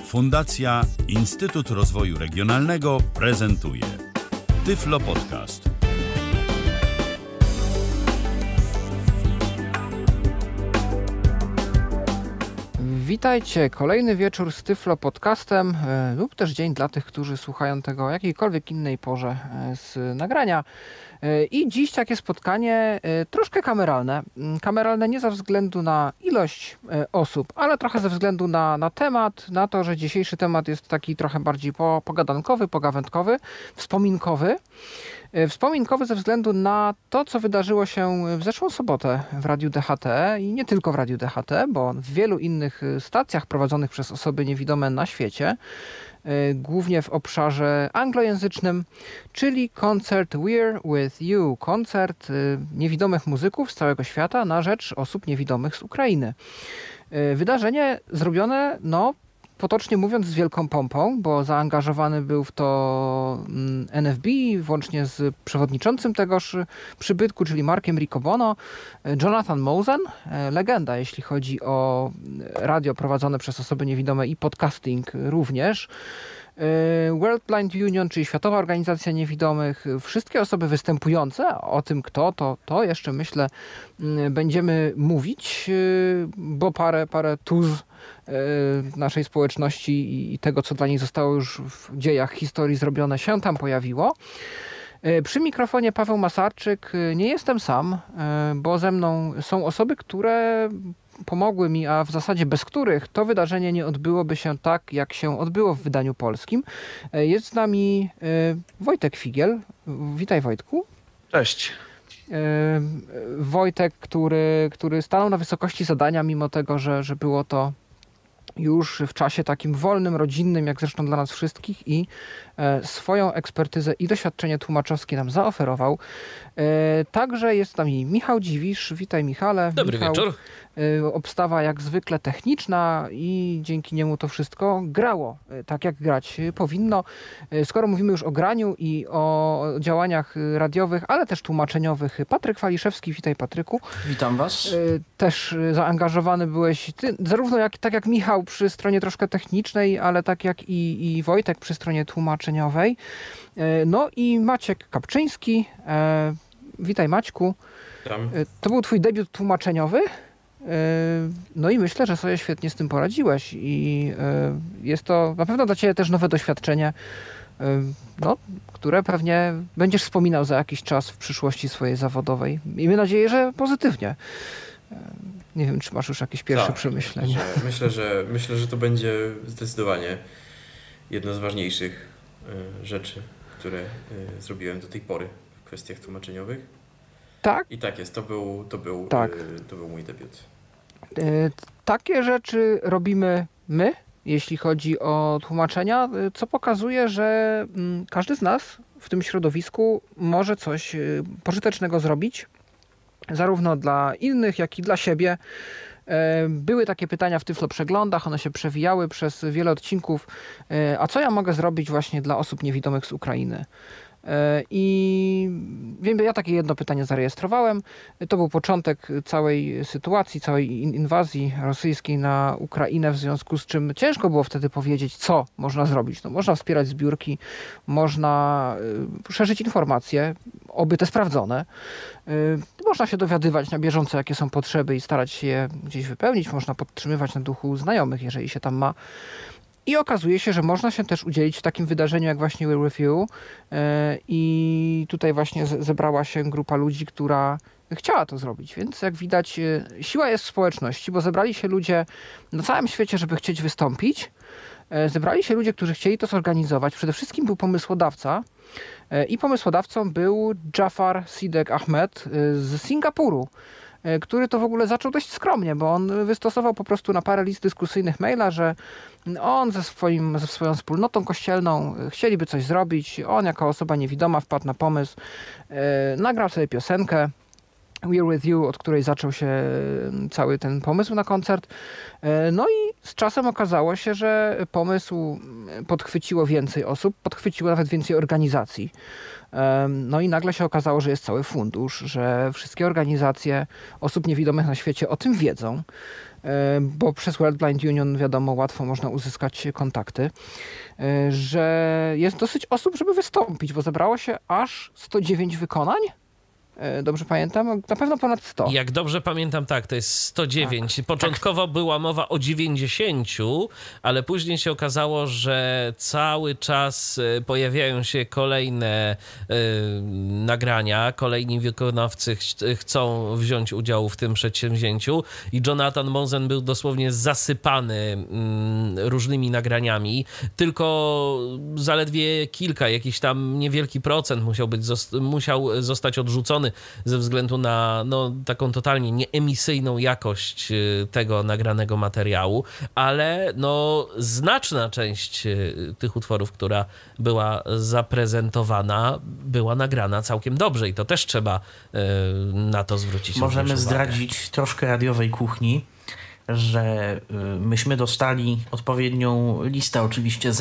Fundacja Instytut Rozwoju Regionalnego prezentuje Tyflo Podcast. Witajcie, kolejny wieczór z Tyflo Podcastem lub też dzień dla tych, którzy słuchają tego o jakiejkolwiek innej porze z nagrania. I dziś takie spotkanie troszkę kameralne. Kameralne nie ze względu na ilość osób, ale trochę ze względu na temat, na to, że dzisiejszy temat jest taki trochę bardziej pogadankowy, pogawędkowy, wspominkowy. Wspominkowy ze względu na to, co wydarzyło się w zeszłą sobotę w Radiu DHT i nie tylko w Radiu DHT, bo w wielu innych stacjach prowadzonych przez osoby niewidome na świecie, głównie w obszarze anglojęzycznym, czyli koncert We're With You, koncert niewidomych muzyków z całego świata na rzecz osób niewidomych z Ukrainy. Wydarzenie zrobione, potocznie mówiąc, z wielką pompą, bo zaangażowany był w to NFB, włącznie z przewodniczącym tegoż przybytku, czyli Markiem Riccobono, Jonathan Mosen, legenda, jeśli chodzi o radio prowadzone przez osoby niewidome i podcasting również, World Blind Union, czyli Światowa Organizacja Niewidomych, wszystkie osoby występujące, o tym kto, to jeszcze myślę będziemy mówić, bo parę tuz naszej społeczności i tego, co dla niej zostało już w dziejach historii zrobione, się tam pojawiło. Przy mikrofonie Paweł Masarczyk. Nie jestem sam, bo ze mną są osoby, które pomogły mi, a w zasadzie bez których to wydarzenie nie odbyłoby się tak, jak się odbyło w wydaniu polskim. Jest z nami Wojtek Figiel. Witaj, Wojtku. Cześć. Wojtek, który stanął na wysokości zadania, mimo tego, że było to już w czasie takim wolnym, rodzinnym, jak zresztą dla nas wszystkich, i swoją ekspertyzę i doświadczenie tłumaczowskie nam zaoferował. Także jest z nami Michał Dziwisz. Witaj, Michale. Dobry wieczór. Obstawa jak zwykle techniczna i dzięki niemu to wszystko grało tak, jak grać powinno. Skoro mówimy już o graniu i o działaniach radiowych, ale też tłumaczeniowych, Patryk Waliszewski. Witaj, Patryku. Witam was. Też zaangażowany byłeś ty, zarówno tak jak Michał przy stronie troszkę technicznej, ale tak jak i Wojtek przy stronie tłumaczeniowej. No i Maciek Kapczyński. Witaj, Maćku. Tam. To był twój debiut tłumaczeniowy. No i myślę, że sobie świetnie z tym poradziłeś i jest to na pewno dla ciebie też nowe doświadczenie, które pewnie będziesz wspominał za jakiś czas w przyszłości swojej zawodowej. Miejmy nadzieję, że pozytywnie. Nie wiem, czy masz już jakieś pierwsze przemyślenia. Myślę, że to będzie zdecydowanie jedna z ważniejszych rzeczy, które zrobiłem do tej pory w kwestiach tłumaczeniowych. Tak? I tak jest, to był mój debiut. Takie rzeczy robimy my, jeśli chodzi o tłumaczenia, co pokazuje, że każdy z nas w tym środowisku może coś pożytecznego zrobić, zarówno dla innych, jak i dla siebie. Były takie pytania w Tyflo Przeglądach, one się przewijały przez wiele odcinków. A co ja mogę zrobić właśnie dla osób niewidomych z Ukrainy? I wiem, ja takie jedno pytanie zarejestrowałem. To był początek całej sytuacji, całej inwazji rosyjskiej na Ukrainę, w związku z czym ciężko było wtedy powiedzieć, co można zrobić. Można wspierać zbiórki, można szerzyć informacje, oby te sprawdzone. Można się dowiadywać na bieżąco, jakie są potrzeby i starać się je gdzieś wypełnić. Można podtrzymywać na duchu znajomych, jeżeli się tam ma. I okazuje się, że można się też udzielić w takim wydarzeniu jak właśnie We're With You. I tutaj właśnie zebrała się grupa ludzi, która chciała to zrobić. Więc jak widać, siła jest w społeczności, bo zebrali się ludzie na całym świecie, żeby chcieć wystąpić. Zebrali się ludzie, którzy chcieli to zorganizować. Przede wszystkim był pomysłodawca. I pomysłodawcą był Jafar Sidek Ahmed z Singapuru, który to w ogóle zaczął dość skromnie, bo on wystosował po prostu na parę list dyskusyjnych maila, że on ze swoją wspólnotą kościelną chcieliby coś zrobić. On jako osoba niewidoma wpadł na pomysł, nagrał sobie piosenkę, We're With You, od której zaczął się cały ten pomysł na koncert. No i z czasem okazało się, że pomysł podchwyciło więcej osób, podchwyciło nawet więcej organizacji. No i nagle się okazało, że jest cały fundusz, że wszystkie organizacje osób niewidomych na świecie o tym wiedzą, bo przez World Blind Union, wiadomo, łatwo można uzyskać kontakty, że jest dosyć osób, żeby wystąpić, bo zebrało się aż 109 wykonań. Dobrze pamiętam? Na pewno ponad 100. Jak dobrze pamiętam, tak, to jest 109. Tak. Początkowo była mowa o 90, ale później się okazało, że cały czas pojawiają się kolejne nagrania, kolejni wykonawcy chcą wziąć udział w tym przedsięwzięciu i Jonathan Mosen był dosłownie zasypany różnymi nagraniami. Tylko zaledwie kilka, jakiś tam niewielki procent musiał zostać odrzucony ze względu na taką totalnie nieemisyjną jakość tego nagranego materiału, ale znaczna część tych utworów, która była zaprezentowana, była nagrana całkiem dobrze i to też trzeba na to zwrócić uwagę. Możemy zdradzić troszkę radiowej kuchni, że myśmy dostali odpowiednią listę oczywiście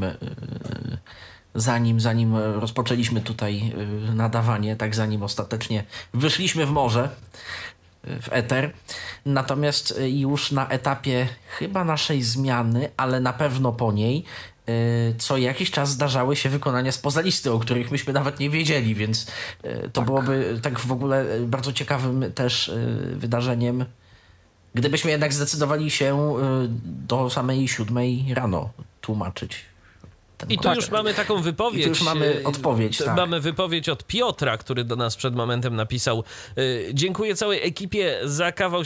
zanim rozpoczęliśmy tutaj nadawanie, tak zanim ostatecznie wyszliśmy w morze, w eter. Natomiast już na etapie chyba naszej zmiany, ale na pewno po niej, co jakiś czas zdarzały się wykonania spoza listy, o których myśmy nawet nie wiedzieli, więc to byłoby tak w ogóle bardzo ciekawym też wydarzeniem, gdybyśmy jednak zdecydowali się do samej 7 rano tłumaczyć. I tu już mamy taką wypowiedź. I tu już mamy odpowiedź, tak. Mamy wypowiedź od Piotra, który do nas przed momentem napisał: dziękuję całej ekipie za kawał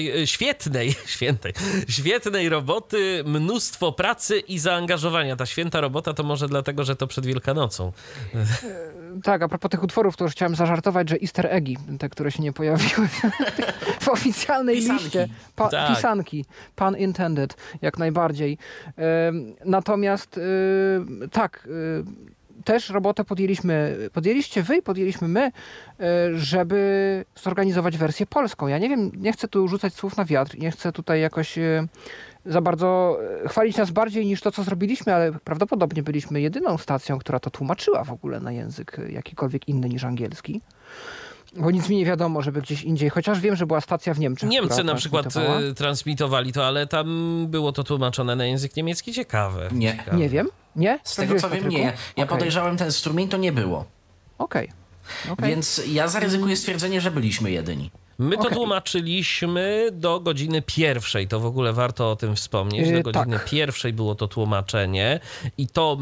świetnej roboty, mnóstwo pracy i zaangażowania. Ta święta robota to może dlatego, że to przed Wielkanocą. Tak, a propos tych utworów, to już chciałem zażartować, że easter eggi, te, które się nie pojawiły w oficjalnej liście. Pisanki, pun intended, jak najbardziej. Natomiast też robotę podjęliście wy i podjęliśmy my, żeby zorganizować wersję polską. Ja nie wiem, nie chcę tu rzucać słów na wiatr, nie chcę tutaj jakoś za bardzo chwalić nas bardziej niż to, co zrobiliśmy, ale prawdopodobnie byliśmy jedyną stacją, która to tłumaczyła w ogóle na język jakikolwiek inny niż angielski. Bo nic mi nie wiadomo, żeby gdzieś indziej, chociaż wiem, że była stacja w Niemczech. Niemcy na przykład transmitowali to, ale tam było to tłumaczone na język niemiecki. Ciekawe. Nie wiem. Nie? Z tego co wiem, nie. Ja podejrzałem, ten strumień to nie było. Okej. Więc ja zaryzykuję stwierdzenie, że byliśmy jedyni. My to tłumaczyliśmy do godziny 1. To w ogóle warto o tym wspomnieć. Do godziny 1 było to tłumaczenie i to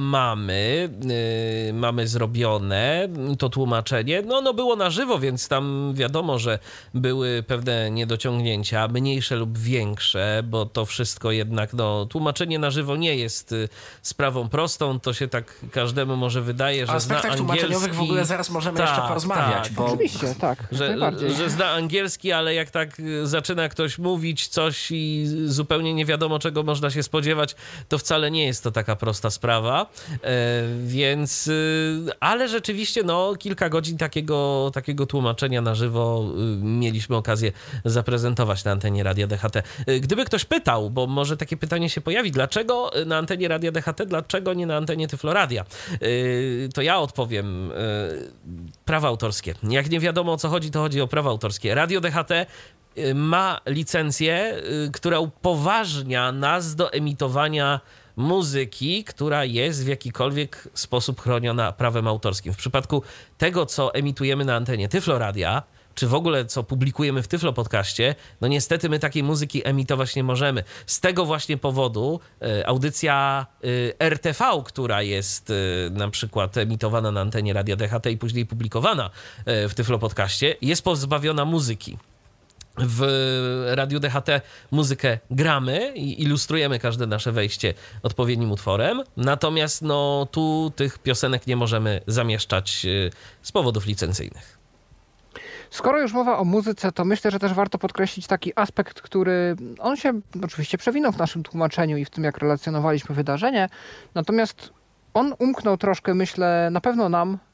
mamy zrobione, to tłumaczenie. No było na żywo, więc tam wiadomo, że były pewne niedociągnięcia, mniejsze lub większe, bo to wszystko jednak, tłumaczenie na żywo nie jest sprawą prostą. To się tak każdemu może wydaje, że zna angielski. tłumaczeniowych w ogóle zaraz możemy jeszcze porozmawiać. Bo... Oczywiście, tak. Że zna angielski, ale jak tak zaczyna ktoś mówić coś i zupełnie nie wiadomo, czego można się spodziewać, to wcale nie jest to taka prosta sprawa. Więc, ale rzeczywiście kilka godzin takiego tłumaczenia na żywo mieliśmy okazję zaprezentować na antenie Radia DHT. Gdyby ktoś pytał, bo może takie pytanie się pojawi, dlaczego na antenie Radia DHT, dlaczego nie na antenie Tyfloradia? To ja odpowiem. Prawa autorskie. Jak nie wiadomo, o co chodzi, to chodzi o prawa autorskie. Radio DHT ma licencję, która upoważnia nas do emitowania muzyki, która jest w jakikolwiek sposób chroniona prawem autorskim. W przypadku tego, co emitujemy na antenie Tyfloradia, czy w ogóle co publikujemy w Tyflo Podcaście, niestety my takiej muzyki emitować nie możemy. Z tego właśnie powodu audycja RTV, która jest na przykład emitowana na antenie Radia DHT i później publikowana w Tyflo Podcaście, jest pozbawiona muzyki. W Radiu DHT muzykę gramy i ilustrujemy każde nasze wejście odpowiednim utworem, natomiast tu tych piosenek nie możemy zamieszczać z powodów licencyjnych. Skoro już mowa o muzyce, to myślę, że też warto podkreślić taki aspekt, który on się oczywiście przewinął w naszym tłumaczeniu i w tym, jak relacjonowaliśmy wydarzenie, natomiast on umknął troszkę, myślę, na pewno nam,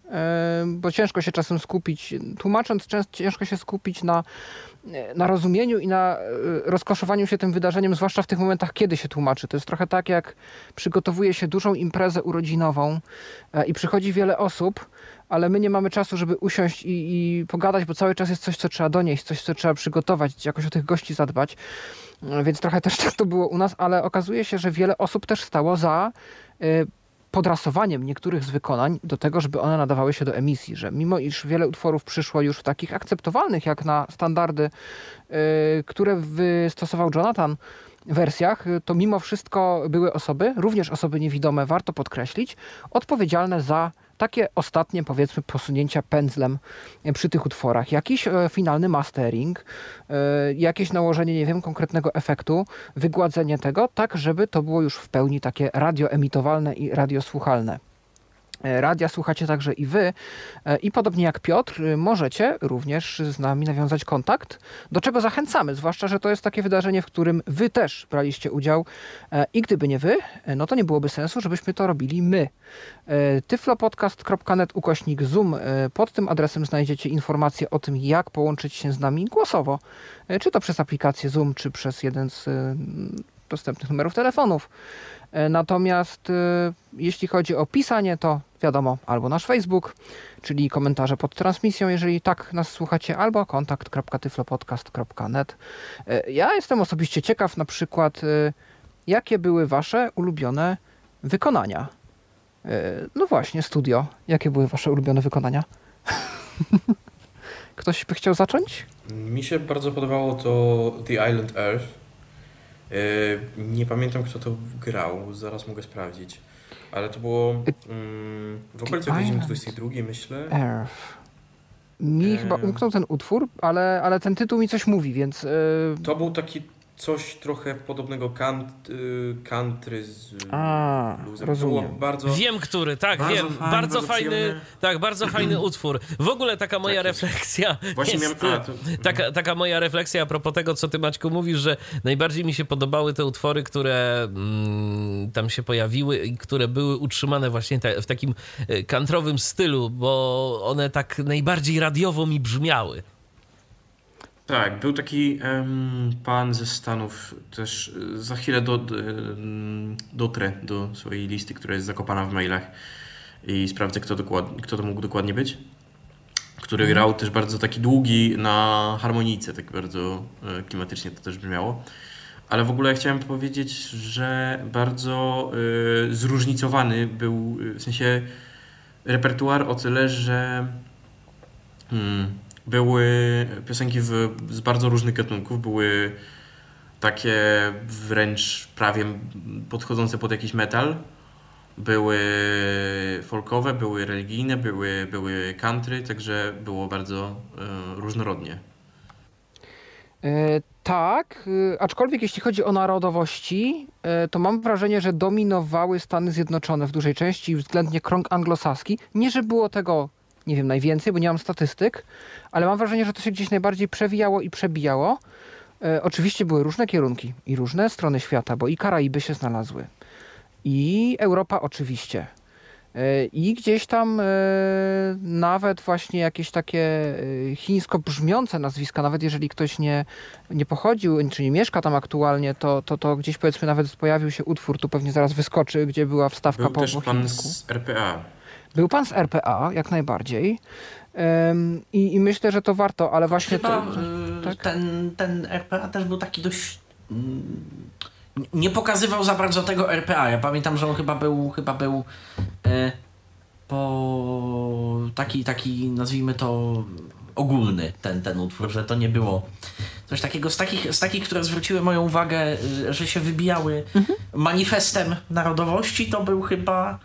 bo ciężko się czasem skupić, tłumacząc ciężko się skupić na rozumieniu i na rozkoszowaniu się tym wydarzeniem, zwłaszcza w tych momentach, kiedy się tłumaczy. To jest trochę tak, jak przygotowuje się dużą imprezę urodzinową i przychodzi wiele osób, ale my nie mamy czasu, żeby usiąść i pogadać, bo cały czas jest coś, co trzeba donieść, coś, co trzeba przygotować, jakoś o tych gości zadbać. Więc trochę też tak to było u nas, ale okazuje się, że wiele osób też stało za podrasowaniem niektórych z wykonań do tego, żeby one nadawały się do emisji, że mimo iż wiele utworów przyszło już w takich akceptowalnych jak na standardy, które wystosował Jonathan, wersjach, to mimo wszystko były osoby, również osoby niewidome, warto podkreślić, odpowiedzialne za takie ostatnie, powiedzmy, posunięcia pędzlem przy tych utworach. Jakiś finalny mastering, jakieś nałożenie, nie wiem, konkretnego efektu, wygładzenie tego, tak żeby to było już w pełni takie radioemitowalne i radiosłuchalne. Radia słuchacie także i wy i podobnie jak Piotr możecie również z nami nawiązać kontakt, do czego zachęcamy, zwłaszcza, że to jest takie wydarzenie, w którym wy też braliście udział i gdyby nie wy, no to nie byłoby sensu, żebyśmy to robili my. tyflopodcast.net/Zoom. Pod tym adresem znajdziecie informacje o tym, jak połączyć się z nami głosowo, czy to przez aplikację Zoom, czy przez jeden z dostępnych numerów telefonów. Natomiast jeśli chodzi o pisanie, to wiadomo, albo nasz Facebook, czyli komentarze pod transmisją, jeżeli tak nas słuchacie, albo kontakt.tyflopodcast.net. Ja jestem osobiście ciekaw na przykład, jakie były wasze ulubione wykonania. No właśnie, studio. Jakie były wasze ulubione wykonania? Ktoś by chciał zacząć? Mi się bardzo podobało to The Island Earth. Nie pamiętam, kto to grał, zaraz mogę sprawdzić. Ale to było w okolicach godziny 22, myślę. Earth. Mi chyba umknął ten utwór, ale ten tytuł mi coś mówi, więc... To był taki coś trochę podobnego country z bluesem. Rozumiem. Bardzo, wiem, który, tak, bardzo wiem. fajny, Bardzo fajny, przyjemny. tak, bardzo fajny utwór. W ogóle taka moja refleksja Właśnie jest, taka moja refleksja a propos tego, co ty, Maćku, mówisz, że najbardziej mi się podobały te utwory, które tam się pojawiły i które były utrzymane właśnie w takim countryowym stylu, bo one tak najbardziej radiowo mi brzmiały. Tak, był taki pan ze Stanów, też za chwilę dotrę do swojej listy, która jest zakopana w mailach i sprawdzę, kto to mógł dokładnie być, który grał też bardzo taki długi na harmonijce, tak bardzo klimatycznie to też brzmiało. Ale w ogóle chciałem powiedzieć, że bardzo zróżnicowany był, w sensie repertuar o tyle, że były piosenki z bardzo różnych gatunków, były takie wręcz prawie podchodzące pod jakiś metal, były folkowe, były religijne, były country, także było bardzo różnorodnie. Tak, aczkolwiek jeśli chodzi o narodowości, to mam wrażenie, że dominowały Stany Zjednoczone w dużej części względnie krąg anglosaski. Nie, że było tego, nie wiem, najwięcej, bo nie mam statystyk, ale mam wrażenie, że to się gdzieś najbardziej przewijało i przebijało. Oczywiście były różne kierunki i różne strony świata, bo i Karaiby się znalazły, i Europa oczywiście, i gdzieś tam nawet właśnie jakieś takie chińsko brzmiące nazwiska, nawet jeżeli ktoś nie pochodził, czy nie mieszka tam aktualnie, to gdzieś powiedzmy nawet pojawił się utwór, tu pewnie zaraz wyskoczy, gdzie była wstawka Był po też pan chińsku. z RPA. Był pan z RPA, jak najbardziej. I myślę, że to warto, ale właśnie chyba to... Tak? ten RPA też był taki dość... nie pokazywał za bardzo tego RPA. Ja pamiętam, że on chyba był taki nazwijmy to ogólny ten utwór, że to nie było coś takiego z takich, które zwróciły moją uwagę, że się wybijały manifestem narodowości, to był chyba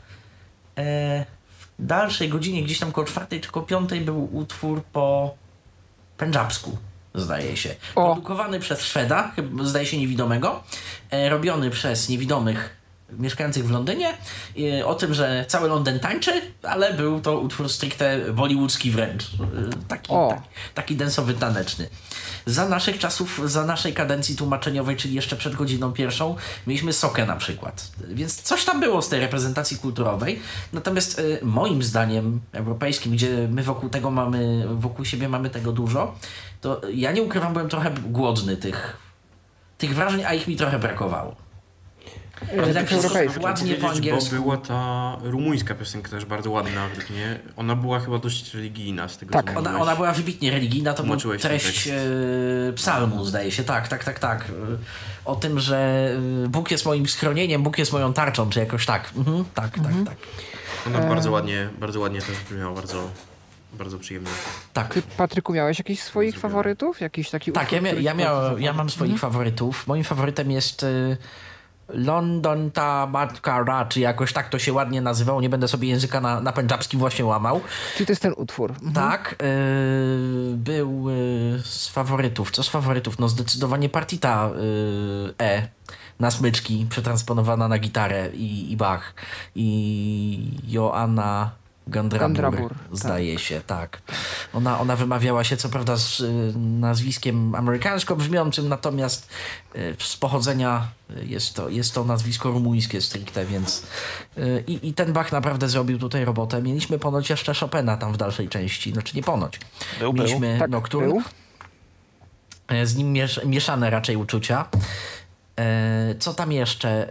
w dalszej godzinie, gdzieś tam koło 4 czy koło 5 był utwór po pendżabsku, zdaje się. Produkowany przez Szweda, zdaje się niewidomego, robiony przez niewidomych mieszkających w Londynie, o tym, że cały Londyn tańczy, ale był to utwór stricte bollywoodzki wręcz. Taki dance'owy, taneczny. za naszych czasów, za naszej kadencji tłumaczeniowej, czyli jeszcze przed godziną 1, mieliśmy Sokę na przykład. Więc coś tam było z tej reprezentacji kulturowej. Natomiast moim zdaniem europejskim, gdzie my wokół siebie mamy tego dużo, to ja nie ukrywam, byłem trochę głodny tych wrażeń, a ich mi trochę brakowało. Ale tak ładnie po angielsku. Bo była ta rumuńska piosenka też bardzo ładna według mnie. Ona była chyba dość religijna z tego, tak, co mówiłeś. Ona była wybitnie religijna, to była treść psalmu, zdaje się. Tak. O tym, że Bóg jest moim schronieniem, Bóg jest moją tarczą, czy jakoś tak. Tak. Ona bardzo ładnie też brzmiała, bardzo przyjemnie. Tak. Ty, Patryku, miałeś jakichś swoich faworytów? Jakiś taki Tak, utwór, ja mam swoich faworytów. Moim faworytem jest London ta Matkara, czy jakoś tak to się ładnie nazywało. Nie będę sobie języka na pendżabskim właśnie łamał. Czyli to jest ten utwór. Tak. Był z faworytów. Co z faworytów? No zdecydowanie partita na smyczki, przetransponowana na gitarę i Bach. I Joanna Gandrabur, zdaje się, tak. Ona wymawiała się co prawda z nazwiskiem amerykańsko brzmiącym, natomiast z pochodzenia jest to nazwisko rumuńskie stricte, więc i ten Bach naprawdę zrobił tutaj robotę. Mieliśmy ponoć jeszcze Chopina tam w dalszej części, znaczy nie ponoć. Mieliśmy tak, Nocturne, z nim mieszane raczej uczucia. Co tam jeszcze?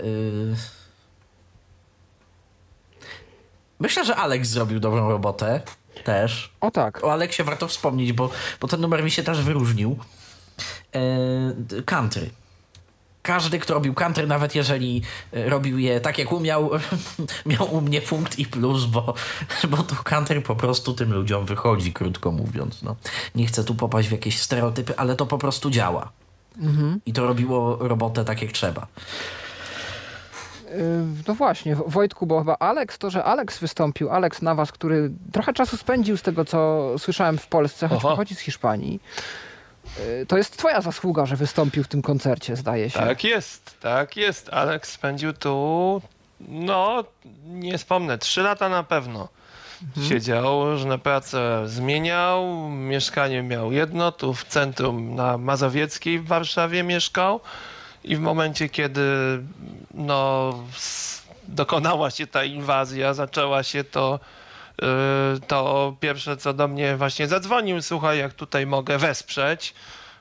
Myślę, że Alex zrobił dobrą robotę też. O tak. O Aleksie warto wspomnieć, bo ten numer mi się też wyróżnił. Country. Każdy, kto robił country, nawet jeżeli robił je tak jak umiał, miał u mnie punkt i plus, bo to country po prostu tym ludziom wychodzi, krótko mówiąc. No. Nie chcę tu popaść w jakieś stereotypy, ale to po prostu działa. I to robiło robotę tak jak trzeba. No właśnie, Wojtku, bo chyba że Alex wystąpił, Alex Navas, który trochę czasu spędził z tego, co słyszałem w Polsce, choć pochodzi z Hiszpanii. To jest twoja zasługa, że wystąpił w tym koncercie, zdaje się. Tak jest. Alex spędził tu, nie wspomnę, 3 lata na pewno. Siedział, różne prace zmieniał, mieszkanie miał jedno, tu w centrum na Mazowieckiej w Warszawie mieszkał. I w momencie, kiedy dokonała się ta inwazja, zaczęła się to pierwsze co do mnie właśnie zadzwonił, słuchaj, jak tutaj mogę wesprzeć.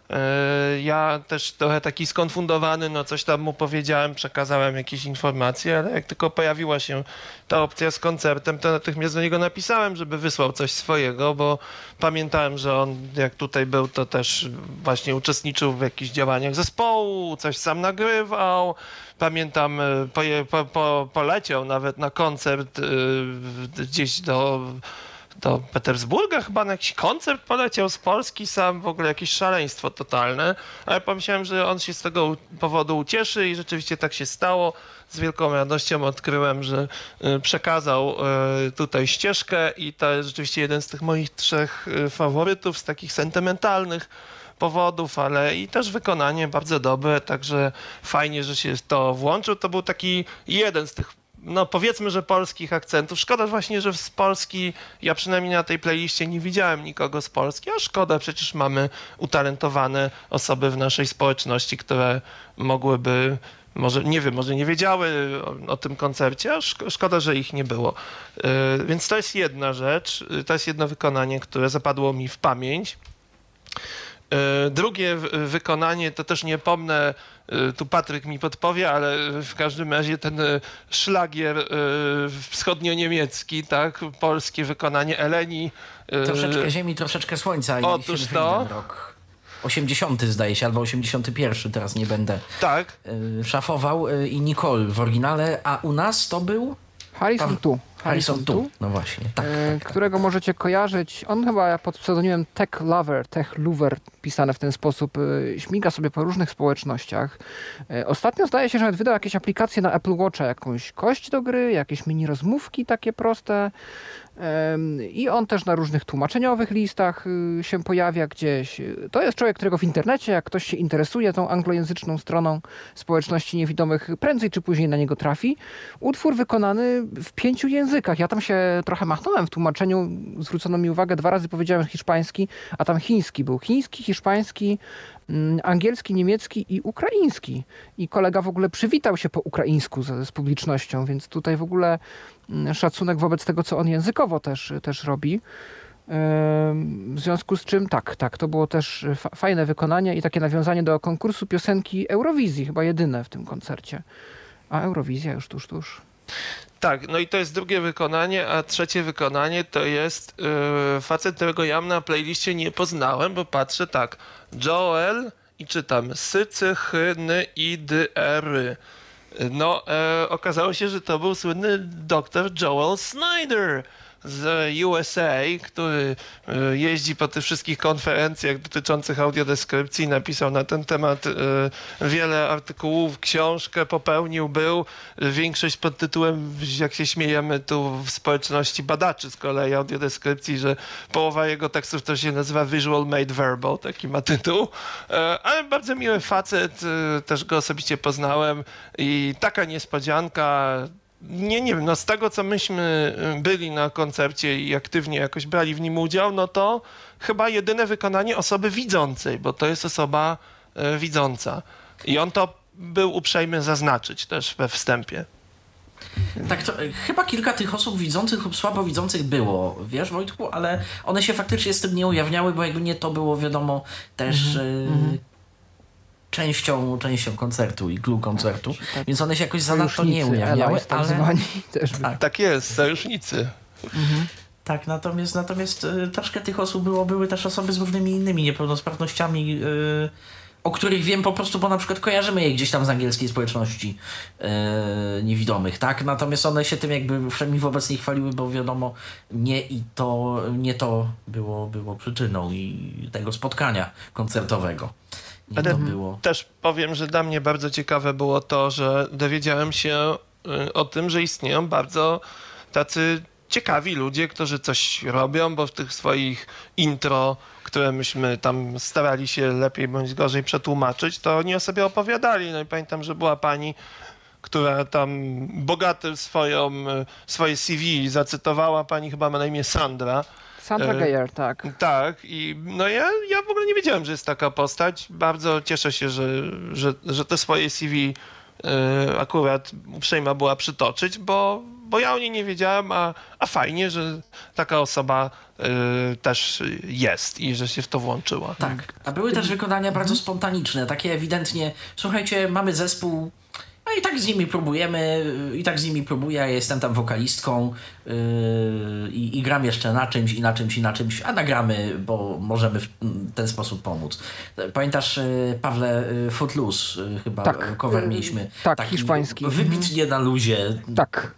Ja też trochę taki skonfundowany, coś tam mu powiedziałem, przekazałem jakieś informacje, ale jak tylko pojawiła się ta opcja z koncertem, to natychmiast do niego napisałem, żeby wysłał coś swojego, bo pamiętałem, że on jak tutaj był, to też właśnie uczestniczył w jakichś działaniach zespołu, coś sam nagrywał. Pamiętam, poleciał nawet na koncert gdzieś do Petersburga chyba na jakiś koncert poleciał z Polski sam, w ogóle jakieś szaleństwo totalne, ale pomyślałem, że on się z tego powodu ucieszy i rzeczywiście tak się stało. Z wielką radością odkryłem, że przekazał tutaj ścieżkę i to jest rzeczywiście jeden z tych moich 3 faworytów z takich sentymentalnych powodów, ale i też wykonanie bardzo dobre, także fajnie, że się to włączył. To był taki jeden z tych powiedzmy, że polskich akcentów. Szkoda właśnie, że z Polski, ja przynajmniej na tej playliście nie widziałem nikogo z Polski, a szkoda, przecież mamy utalentowane osoby w naszej społeczności, które mogłyby, może nie wiedziały o tym koncercie, a szkoda, że ich nie było. Więc to jest jedna rzecz, to jest jedno wykonanie, które zapadło mi w pamięć. Drugie wykonanie, to też nie pomnę, tu Patryk mi podpowie, ale w każdym razie ten szlagier wschodnio-niemiecki, tak, polskie wykonanie Eleni. Troszeczkę ziemi, troszeczkę słońca. Otóż to. Rok 80 zdaje się, albo 81, teraz nie będę szafował. I Nicole w oryginale, a u nas to był? Harrison Tu. No właśnie, tak. Którego możecie kojarzyć. On chyba pod pseudonimem Tech Lover, pisane w ten sposób, śmiga sobie po różnych społecznościach. Ostatnio zdaje się, że nawet wydał jakieś aplikacje na Apple Watcha, jakąś kość do gry, jakieś mini rozmówki takie proste. I on też na różnych tłumaczeniowych listach się pojawia gdzieś. To jest człowiek, którego w internecie, jak ktoś się interesuje tą anglojęzyczną stroną społeczności niewidomych, prędzej czy później na niego trafi. Utwór wykonany w 5 językach. Ja tam się trochę machnąłem w tłumaczeniu. Zwrócono mi uwagę, 2 razy powiedziałem hiszpański, a tam chiński był. Chiński, hiszpański, angielski, niemiecki i ukraiński. I kolega w ogóle przywitał się po ukraińsku z publicznością, więc tutaj w ogóle szacunek wobec tego, co on językowo też robi. W związku z czym tak, to było też fajne wykonanie i takie nawiązanie do konkursu piosenki Eurowizji, chyba jedyne w tym koncercie. A Eurowizja już tuż. Tak, no i to jest drugie wykonanie, a trzecie wykonanie to jest facet, którego ja na playliście nie poznałem, bo patrzę tak, Joel i czytam Sycychyny. No, okazało się, że to był słynny dr Joel Snyder z USA, który jeździ po tych wszystkich konferencjach dotyczących audiodeskrypcji, napisał na ten temat wiele artykułów, książkę popełnił, większość pod tytułem, jak się śmiejemy tu w społeczności badaczy z kolei audiodeskrypcji, że połowa jego tekstów to się nazywa Visual Made Verbal, taki ma tytuł, ale bardzo miły facet, też go osobiście poznałem i taka niespodzianka. Nie wiem, no z tego co myśmy byli na koncercie i aktywnie jakoś brali w nim udział, no to chyba jedyne wykonanie osoby widzącej, bo to jest osoba widząca. I on to był uprzejmy zaznaczyć też we wstępie. Tak, to chyba kilka tych osób widzących lub słabo widzących było, wiesz Wojtku, ale one się faktycznie z tym nie ujawniały, bo jakby nie to było wiadomo też... Częścią koncertu i clou koncertu, więc one się jakoś zanadto nie ujawniały, tak zwani też. Tak jest, sojusznicy. Tak, natomiast troszkę tych osób były też osoby z różnymi innymi niepełnosprawnościami, o których wiem po prostu, bo na przykład kojarzymy je gdzieś tam z angielskiej społeczności niewidomych, tak? Natomiast one się tym jakby wszemi wobec nich chwaliły, bo wiadomo, nie to było przyczyną i tego spotkania koncertowego. Ale też powiem, że dla mnie bardzo ciekawe było to, że dowiedziałem się o tym, że istnieją bardzo tacy ciekawi ludzie, którzy coś robią, bo w tych swoich intro, które myśmy tam starali się lepiej bądź gorzej przetłumaczyć, to oni o sobie opowiadali. No i pamiętam, że była pani, która tam bogaty swoje CV zacytowała, pani chyba ma na imię Sandra. Sandra Geyer, tak. Tak, i no ja w ogóle nie wiedziałem, że jest taka postać. Bardzo cieszę się, że te swoje CV akurat uprzejma była przytoczyć, bo ja o niej nie wiedziałem, a fajnie, że taka osoba też jest i że się w to włączyła. Tak, a były też wykonania bardzo spontaniczne, takie ewidentnie, słuchajcie, mamy zespół, no i tak z nimi próbujemy, ja jestem tam wokalistką i gram jeszcze na czymś, a nagramy, bo możemy w ten sposób pomóc. Pamiętasz, Pawle, Footloose chyba tak, cover mieliśmy. Tak, taki hiszpański. Wybitnie na luzie. Tak.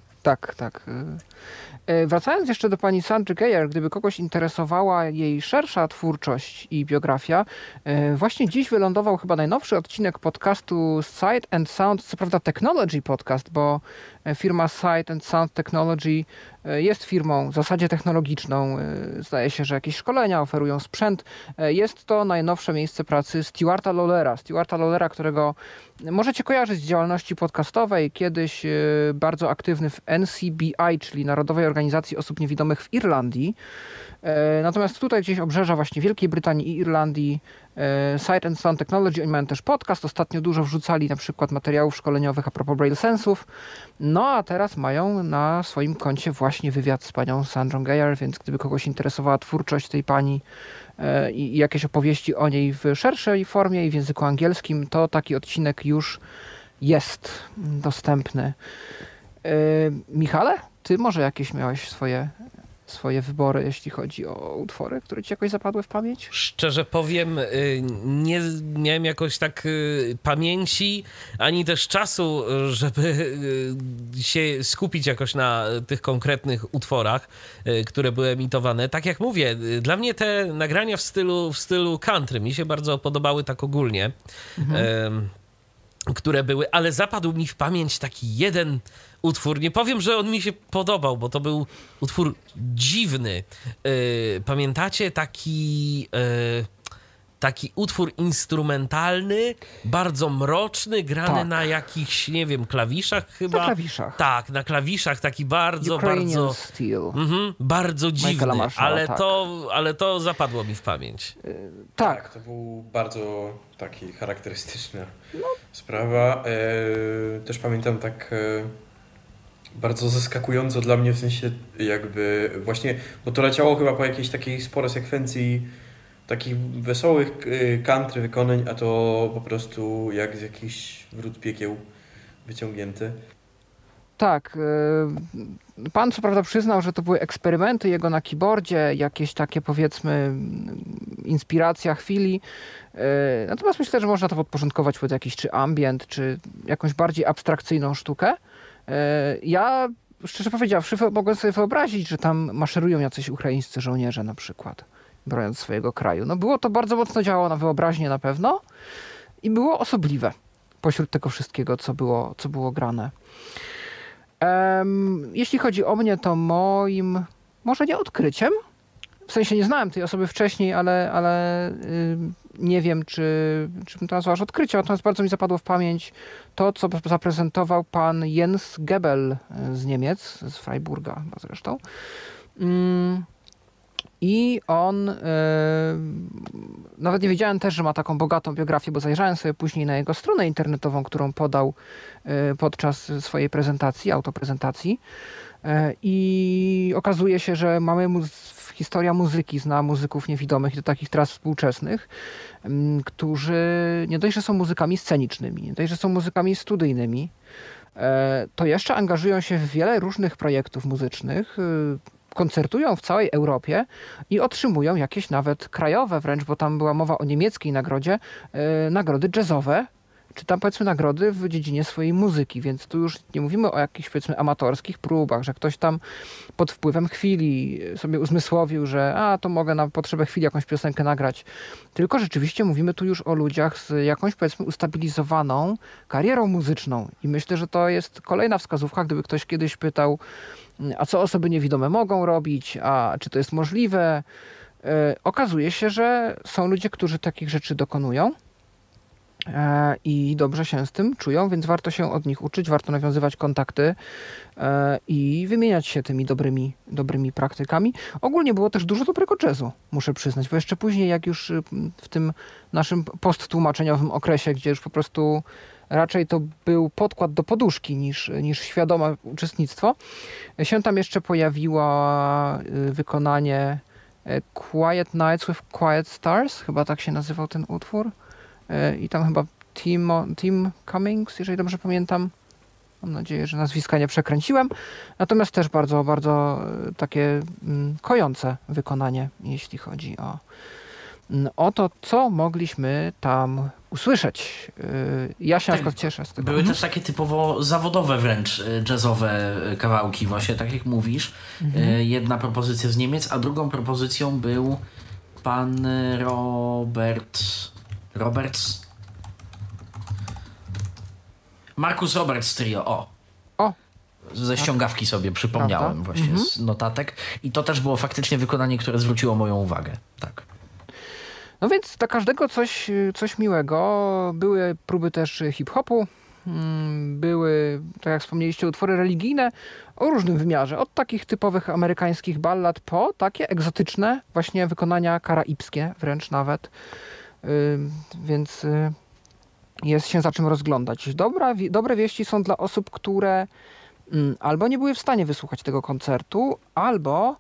Wracając jeszcze do pani Sandry Geyer, gdyby kogoś interesowała jej szersza twórczość i biografia, właśnie dziś wylądował chyba najnowszy odcinek podcastu Sight and Sound, co prawda Technology Podcast, bo firma Sight and Sound Technology jest firmą w zasadzie technologiczną. Zdaje się, że jakieś szkolenia oferują sprzęt. Jest to najnowsze miejsce pracy Stuarta Lawlera, którego możecie kojarzyć z działalności podcastowej. Kiedyś bardzo aktywny w NCBI, czyli Narodowej Organizacji Osób Niewidomych w Irlandii. Natomiast tutaj gdzieś obrzeża właśnie Wielkiej Brytanii i Irlandii Sight and Sound Technology, oni mają też podcast, ostatnio dużo wrzucali na przykład materiałów szkoleniowych a propos Braille Sensów, no a teraz mają na swoim koncie właśnie wywiad z panią Sandrą Geyer, więc gdyby kogoś interesowała twórczość tej pani i jakieś opowieści o niej w szerszej formie i w języku angielskim, to taki odcinek już jest dostępny. Michale, ty może jakieś miałeś swoje wybory, jeśli chodzi o utwory, które ci jakoś zapadły w pamięć? Szczerze powiem, nie miałem jakoś tak pamięci, ani też czasu, żeby się skupić jakoś na tych konkretnych utworach, które były emitowane. Tak jak mówię, dla mnie te nagrania w stylu country mi się bardzo podobały tak ogólnie, które były, ale zapadł mi w pamięć taki jeden utwór. Nie powiem, że on mi się podobał, bo to był utwór dziwny. Pamiętacie taki utwór instrumentalny, bardzo mroczny, grany na jakichś, nie wiem, klawiszach chyba? Na klawiszach. Tak, na klawiszach, taki bardzo, Ukrainian Steel. bardzo dziwny, ale to zapadło mi w pamięć. Tak. To był bardzo taki charakterystyczna sprawa. Też pamiętam tak bardzo zaskakująco dla mnie, w sensie jakby właśnie, bo to leciało chyba po jakiejś takiej sporej sekwencji takich wesołych country wykonań, a to po prostu jak z jakichś wrót piekieł wyciągnięty. Tak. Pan co prawda przyznał, że to były eksperymenty jego na keyboardzie, jakieś takie powiedzmy inspiracja chwili. Natomiast myślę, że można to podporządkować pod jakiś czy ambient, czy jakąś bardziej abstrakcyjną sztukę. Ja, szczerze powiedziawszy, mogłem sobie wyobrazić, że tam maszerują jacyś ukraińscy żołnierze na przykład, broniąc swojego kraju. No było to bardzo mocno działało na wyobraźnię na pewno i było osobliwe pośród tego wszystkiego, co było grane. Jeśli chodzi o mnie, to moim, może nie odkryciem, w sensie nie znałem tej osoby wcześniej, ale nie wiem, czy bym to nazwał odkryciem, natomiast bardzo mi zapadło w pamięć to, co zaprezentował pan Jens Goebel z Niemiec, z Freiburga chyba zresztą. I on, nawet nie wiedziałem też, że ma taką bogatą biografię, bo zajrzałem sobie później na jego stronę internetową, którą podał podczas swojej prezentacji, autoprezentacji. I okazuje się, że mamy historia muzyki, zna muzyków niewidomych i to takich teraz współczesnych, którzy nie dość, że są muzykami scenicznymi, nie dość, że są muzykami studyjnymi, to jeszcze angażują się w wiele różnych projektów muzycznych, koncertują w całej Europie i otrzymują jakieś nawet krajowe wręcz, bo tam była mowa o niemieckiej nagrodzie, nagrody jazzowe, czy tam powiedzmy nagrody w dziedzinie swojej muzyki, więc tu już nie mówimy o jakichś powiedzmy amatorskich próbach, że ktoś tam pod wpływem chwili sobie uzmysłowił, że to mogę na potrzebę chwili jakąś piosenkę nagrać, tylko rzeczywiście mówimy tu już o ludziach z jakąś powiedzmy ustabilizowaną karierą muzyczną i myślę, że to jest kolejna wskazówka, gdyby ktoś kiedyś pytał, a co osoby niewidome mogą robić, a czy to jest możliwe, okazuje się, że są ludzie, którzy takich rzeczy dokonują i dobrze się z tym czują, więc warto się od nich uczyć, warto nawiązywać kontakty i wymieniać się tymi dobrymi praktykami. Ogólnie było też dużo dobrego jazzu, muszę przyznać, bo jeszcze później, jak już w tym naszym posttłumaczeniowym okresie, gdzie już po prostu raczej to był podkład do poduszki niż świadome uczestnictwo, się tam jeszcze pojawiło wykonanie Quiet Nights with Quiet Stars, chyba tak się nazywał ten utwór. I tam chyba Tim Cummings, jeżeli dobrze pamiętam. Mam nadzieję, że nazwiska nie przekręciłem. Natomiast też bardzo, bardzo takie kojące wykonanie, jeśli chodzi o to, co mogliśmy tam usłyszeć. Ja się na przykład cieszę z tego. Były też takie typowo zawodowe wręcz jazzowe kawałki właśnie, tak jak mówisz. Jedna propozycja z Niemiec, a drugą propozycją był pan Markus Roberts Trio, ze ściągawki sobie przypomniałem właśnie z notatek i to też było faktycznie wykonanie, które zwróciło moją uwagę. Tak. No więc dla każdego coś miłego. Były próby też hip-hopu, były, tak jak wspomnieliście, utwory religijne o różnym wymiarze. Od takich typowych amerykańskich ballad po takie egzotyczne właśnie wykonania karaibskie wręcz nawet. Więc jest się za czym rozglądać. Dobre wieści są dla osób, które albo nie były w stanie wysłuchać tego koncertu, albo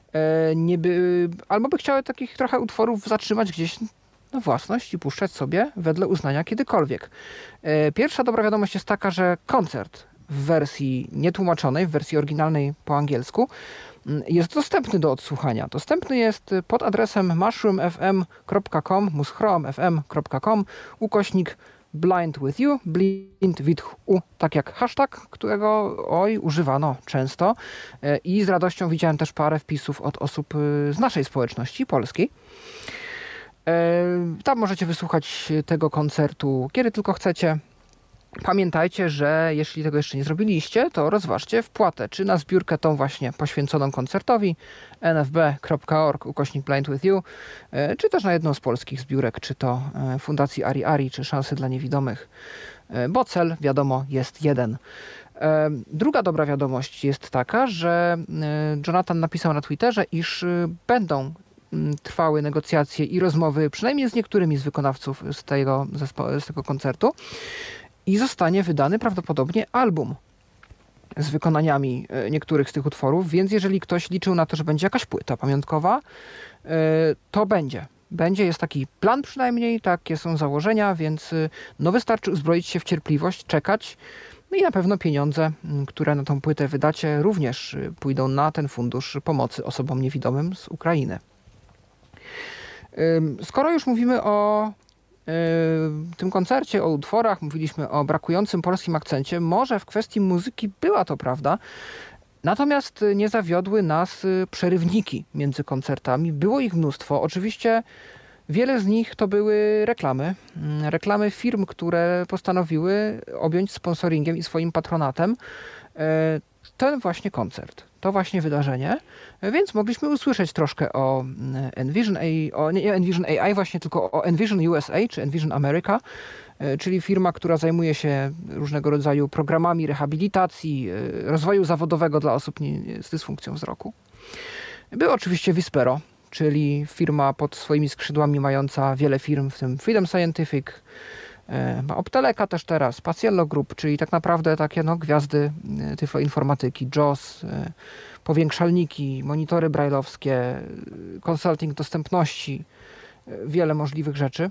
by chciały takich trochę utworów zatrzymać gdzieś na własność i puszczać sobie wedle uznania kiedykolwiek. Pierwsza dobra wiadomość jest taka, że koncert w wersji nietłumaczonej, w wersji oryginalnej po angielsku jest dostępny do odsłuchania. Dostępny jest pod adresem mushroomfm.com, mushroomfm.com, /blind with you, blind with u, tak jak hashtag, którego używano często i z radością widziałem też parę wpisów od osób z naszej społeczności polskiej. Tam możecie wysłuchać tego koncertu kiedy tylko chcecie. pamiętajcie, że jeśli tego jeszcze nie zrobiliście, to rozważcie wpłatę, czy na zbiórkę tą właśnie poświęconą koncertowi nfb.org/blindwithyou, czy też na jedną z polskich zbiórek, czy to Fundacji Ari Ari, czy Szansy dla Niewidomych, bo cel, wiadomo, jest jeden. Druga dobra wiadomość jest taka, że Jonathan napisał na Twitterze, iż będą trwały negocjacje i rozmowy, przynajmniej z niektórymi z wykonawców z tego koncertu, i zostanie wydany prawdopodobnie album z wykonaniami niektórych z tych utworów, więc jeżeli ktoś liczył na to, że będzie jakaś płyta pamiątkowa, to będzie. Jest taki plan przynajmniej, takie są założenia, więc wystarczy uzbroić się w cierpliwość, czekać, no i na pewno pieniądze, które na tą płytę wydacie, również pójdą na ten fundusz pomocy osobom niewidomym z Ukrainy. Skoro już mówimy o tym koncercie, o utworach, mówiliśmy o brakującym polskim akcencie, może w kwestii muzyki była to prawda, natomiast nie zawiodły nas przerywniki między koncertami. Było ich mnóstwo. Oczywiście wiele z nich to były reklamy firm, które postanowiły objąć sponsoringiem i swoim patronatem ten właśnie koncert, to właśnie wydarzenie, więc mogliśmy usłyszeć troszkę o Envision AI właśnie, tylko o Envision USA czy Envision America, czyli firma, która zajmuje się różnego rodzaju programami rehabilitacji, rozwoju zawodowego dla osób z dysfunkcją wzroku. Był oczywiście Vispero, czyli firma pod swoimi skrzydłami mająca wiele firm, w tym Freedom Scientific, Opteleka też teraz, Paciello Group, czyli tak naprawdę takie gwiazdy tyfloinformatyki, JOS, powiększalniki, monitory brajlowskie, consulting dostępności, wiele możliwych rzeczy.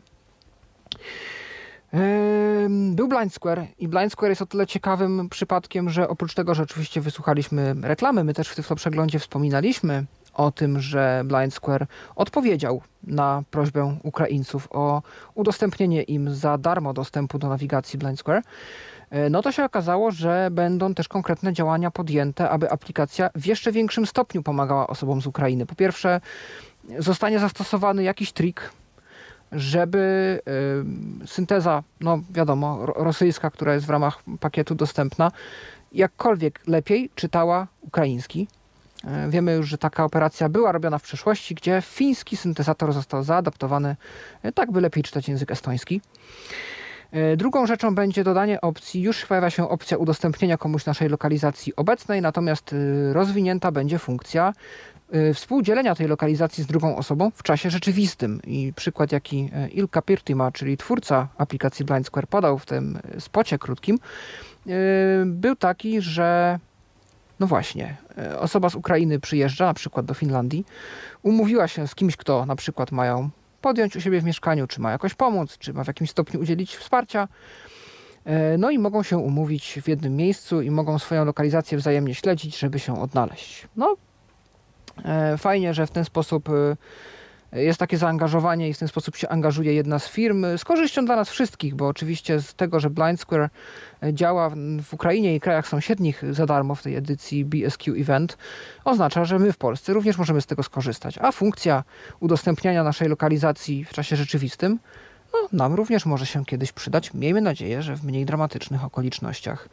Był Blind Square i Blind Square jest o tyle ciekawym przypadkiem, że oprócz tego, że oczywiście wysłuchaliśmy reklamy, my też w Tyflo Przeglądzie wspominaliśmy o tym, że Blind Square odpowiedział na prośbę Ukraińców o udostępnienie im za darmo dostępu do nawigacji Blind Square. No to się okazało, że będą też konkretne działania podjęte, aby aplikacja w jeszcze większym stopniu pomagała osobom z Ukrainy. Po pierwsze, zostanie zastosowany jakiś trik, żeby synteza, wiadomo, rosyjska, która jest w ramach pakietu dostępna, jakkolwiek lepiej czytała ukraiński. Wiemy już, że taka operacja była robiona w przeszłości, gdzie fiński syntezator został zaadaptowany tak, by lepiej czytać język estoński. Drugą rzeczą będzie dodanie opcji, już pojawia się opcja udostępnienia komuś naszej lokalizacji obecnej, natomiast rozwinięta będzie funkcja współdzielenia tej lokalizacji z drugą osobą w czasie rzeczywistym. I przykład, jaki Ilkka Pirtima, czyli twórca aplikacji Blind Square, podał w tym spocie krótkim, był taki, że właśnie, osoba z Ukrainy przyjeżdża na przykład do Finlandii, umówiła się z kimś, kto na przykład ma ją podjąć u siebie w mieszkaniu, czy ma jakoś pomóc, czy ma w jakimś stopniu udzielić wsparcia. I mogą się umówić w jednym miejscu i mogą swoją lokalizację wzajemnie śledzić, żeby się odnaleźć. Fajnie, że w ten sposób jest takie zaangażowanie i w ten sposób się angażuje jedna z firm z korzyścią dla nas wszystkich, bo oczywiście z tego, że Blind Square działa w Ukrainie i krajach sąsiednich za darmo w tej edycji BSQ Event, oznacza, że my w Polsce również możemy z tego skorzystać. A funkcja udostępniania naszej lokalizacji w czasie rzeczywistym nam również może się kiedyś przydać. Miejmy nadzieję, że w mniej dramatycznych okolicznościach.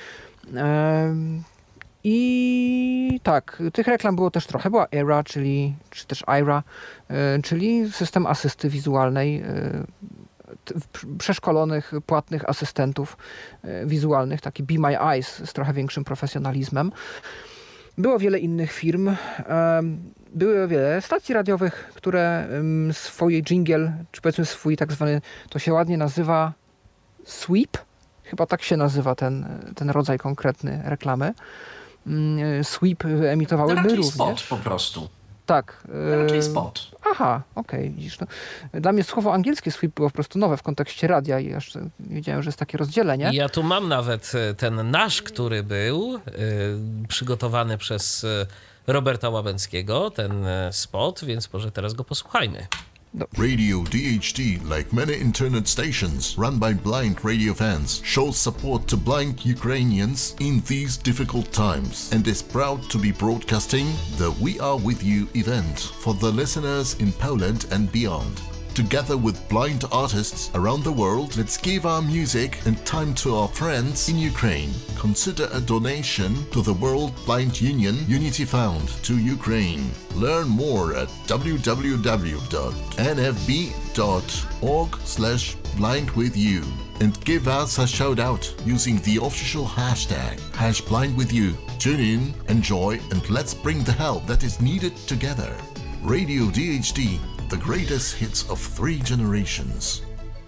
I tak, tych reklam było też trochę. Była Era, czy też Aira, czyli system asysty wizualnej, przeszkolonych, płatnych asystentów wizualnych, taki Be My Eyes z trochę większym profesjonalizmem. Było wiele innych firm, były wiele stacji radiowych, które swój jingle, czy powiedzmy swój tak zwany, to się ładnie nazywa sweep, chyba tak się nazywa ten rodzaj konkretny reklamy. Sweep emitowały, my również. Spot po prostu. Tak. Raczej spot. Aha, okej, widzisz. Dla mnie słowo angielskie sweep było po prostu nowe w kontekście radia i jeszcze nie wiedziałem, że jest takie rozdzielenie. Ja tu mam nawet ten nasz, który był przygotowany przez Roberta Łabęckiego, ten spot, więc może teraz go posłuchajmy. Radio DHT, like many internet stations run by blind radio fans, shows support to blind Ukrainians in these difficult times and is proud to be broadcasting the We Are With You event for the listeners in Poland and beyond. Together with blind artists around the world, let's give our music and time to our friends in Ukraine. Consider a donation to the World Blind Union Unity Fund to Ukraine. Learn more at www.nfb.org/blindwithyou and give us a shout out using the official hashtag #blindwithyou. Tune in, enjoy, and let's bring the help that is needed together. Radio DHT, the greatest hits of 3 generations.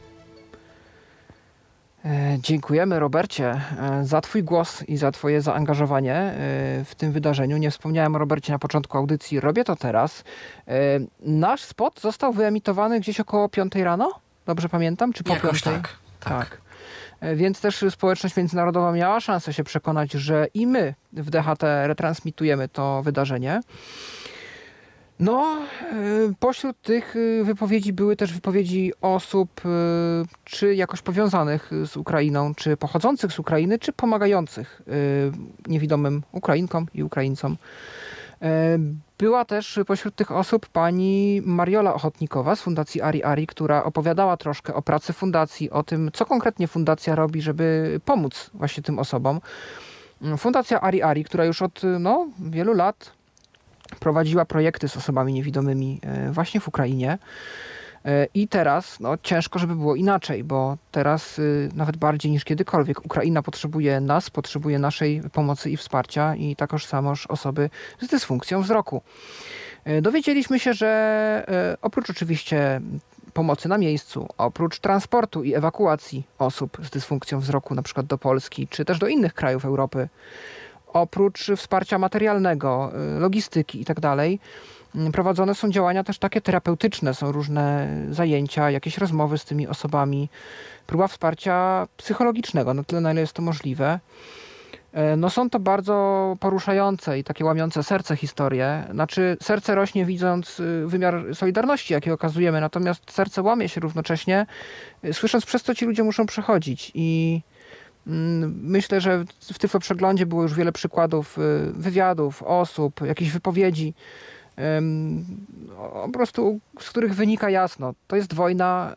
Dziękujemy, Robercie, za Twój głos i za Twoje zaangażowanie w tym wydarzeniu. Nie wspomniałem o Robercie na początku audycji, robię to teraz. Nasz spot został wyemitowany gdzieś około 5 rano? Dobrze pamiętam? Czy po Jakoś 5? Tak. Więc też społeczność międzynarodowa miała szansę się przekonać, że i my w DHT retransmitujemy to wydarzenie. No, pośród tych wypowiedzi były też wypowiedzi osób, czy jakoś powiązanych z Ukrainą, czy pochodzących z Ukrainy, czy pomagających niewidomym Ukrainkom i Ukraińcom. Była też pośród tych osób pani Mariola Ochotnikowa z Fundacji ARI, która opowiadała troszkę o pracy fundacji, o tym, co konkretnie fundacja robi, żeby pomóc właśnie tym osobom. Fundacja ARI, która już od wielu lat prowadziła projekty z osobami niewidomymi właśnie w Ukrainie. I teraz ciężko, żeby było inaczej, bo teraz nawet bardziej niż kiedykolwiek Ukraina potrzebuje nas, potrzebuje naszej pomocy i wsparcia i takoż samoż osoby z dysfunkcją wzroku. Dowiedzieliśmy się, że oprócz oczywiście pomocy na miejscu, oprócz transportu i ewakuacji osób z dysfunkcją wzroku, na przykład do Polski, czy też do innych krajów Europy, oprócz wsparcia materialnego, logistyki i tak dalej, prowadzone są działania też takie terapeutyczne, są różne zajęcia, jakieś rozmowy z tymi osobami, próba wsparcia psychologicznego, na tyle, na ile jest to możliwe. Są to bardzo poruszające i takie łamiące serce historie. Znaczy, serce rośnie widząc wymiar solidarności, jaki okazujemy, natomiast serce łamie się równocześnie, słysząc, przez co ci ludzie muszą przechodzić. I myślę, że w Tyflo Przeglądzie było już wiele przykładów wywiadów, osób, jakichś wypowiedzi, po prostu z których wynika jasno, to jest wojna,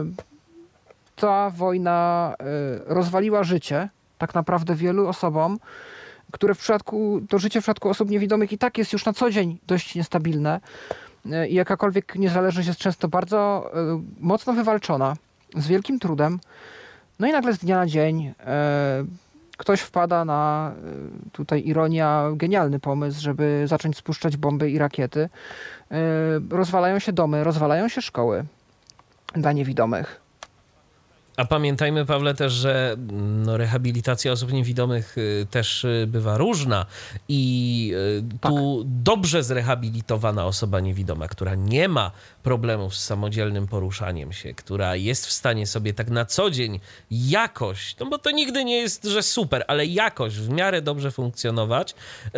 ta wojna rozwaliła życie tak naprawdę wielu osobom, które to życie w przypadku osób niewidomych i tak jest już na co dzień dość niestabilne i jakakolwiek niezależność jest często bardzo mocno wywalczona, z wielkim trudem. No i nagle z dnia na dzień ktoś wpada na, tutaj ironia, genialny pomysł, żeby zacząć spuszczać bomby i rakiety. Rozwalają się domy, rozwalają się szkoły dla niewidomych. A pamiętajmy, Pawle, też, że rehabilitacja osób niewidomych też bywa różna i tu dobrze zrehabilitowana osoba niewidoma, która nie ma problemów z samodzielnym poruszaniem się, która jest w stanie sobie tak na co dzień jakoś, bo to nigdy nie jest, że super, ale jakoś w miarę dobrze funkcjonować,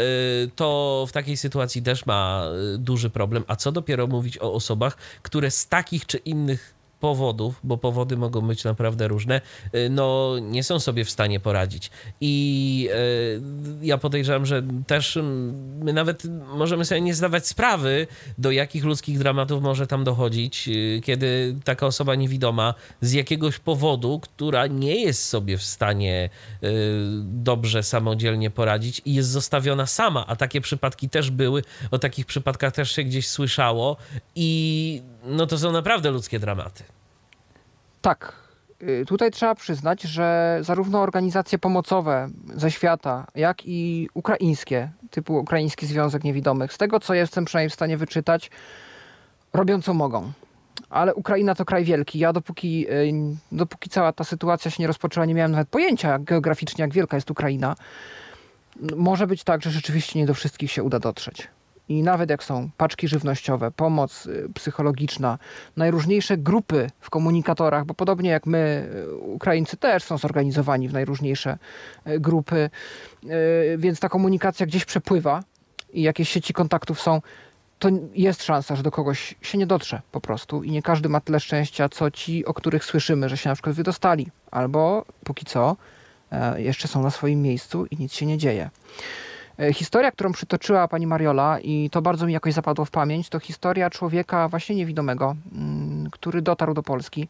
to w takiej sytuacji też ma duży problem. A co dopiero mówić o osobach, które z takich czy innych powodów, bo powody mogą być naprawdę różne, nie są sobie w stanie poradzić. I ja podejrzewam, że też my nawet możemy sobie nie zdawać sprawy, do jakich ludzkich dramatów może tam dochodzić, kiedy taka osoba niewidoma z jakiegoś powodu, która nie jest sobie w stanie dobrze samodzielnie poradzić i jest zostawiona sama, a takie przypadki też były, o takich przypadkach też się gdzieś słyszało i to są naprawdę ludzkie dramaty. Tak. Tutaj trzeba przyznać, że zarówno organizacje pomocowe ze świata, jak i ukraińskie, typu Ukraiński Związek Niewidomych, z tego co jestem przynajmniej w stanie wyczytać, robią co mogą. Ale Ukraina to kraj wielki. Ja dopóki cała ta sytuacja się nie rozpoczęła, nie miałem nawet pojęcia geograficznie, jak wielka jest Ukraina. Może być tak, że rzeczywiście nie do wszystkich się uda dotrzeć. I nawet jak są paczki żywnościowe, pomoc psychologiczna, najróżniejsze grupy w komunikatorach, bo podobnie jak my, Ukraińcy też są zorganizowani w najróżniejsze grupy, więc ta komunikacja gdzieś przepływa i jakieś sieci kontaktów są, to jest szansa, że do kogoś się nie dotrze po prostu i nie każdy ma tyle szczęścia, co ci, o których słyszymy, że się na przykład wydostali, albo póki co jeszcze są na swoim miejscu i nic się nie dzieje. Historia, którą przytoczyła pani Mariola i to bardzo mi jakoś zapadło w pamięć, to historia człowieka właśnie niewidomego, który dotarł do Polski.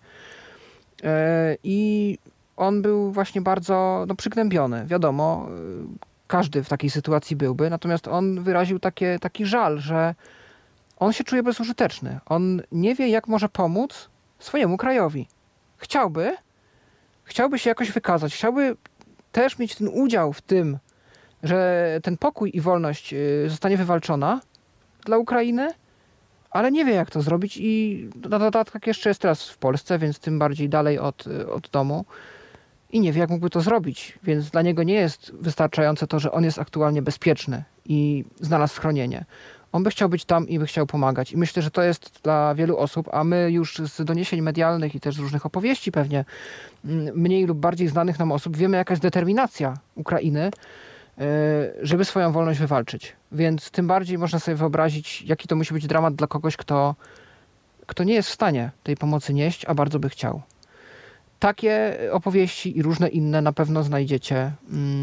I on był właśnie bardzo przygnębiony. Wiadomo, każdy w takiej sytuacji byłby, natomiast on wyraził taki żal, że on się czuje bezużyteczny. On nie wie, jak może pomóc swojemu krajowi. Chciałby się jakoś wykazać, chciałby też mieć ten udział w tym, że ten pokój i wolność zostanie wywalczona dla Ukrainy, ale nie wie, jak to zrobić i na dodatek jeszcze jest teraz w Polsce, więc tym bardziej dalej od domu i nie wie, jak mógłby to zrobić, więc dla niego nie jest wystarczające to, że on jest aktualnie bezpieczny i znalazł schronienie. On by chciał być tam i by chciał pomagać. I myślę, że to jest dla wielu osób, a my już z doniesień medialnych i też z różnych opowieści pewnie mniej lub bardziej znanych nam osób wiemy, jaka jest determinacja Ukrainy, żeby swoją wolność wywalczyć. Więc tym bardziej można sobie wyobrazić, jaki to musi być dramat dla kogoś, kto nie jest w stanie tej pomocy nieść, a bardzo by chciał. Takie opowieści i różne inne na pewno znajdziecie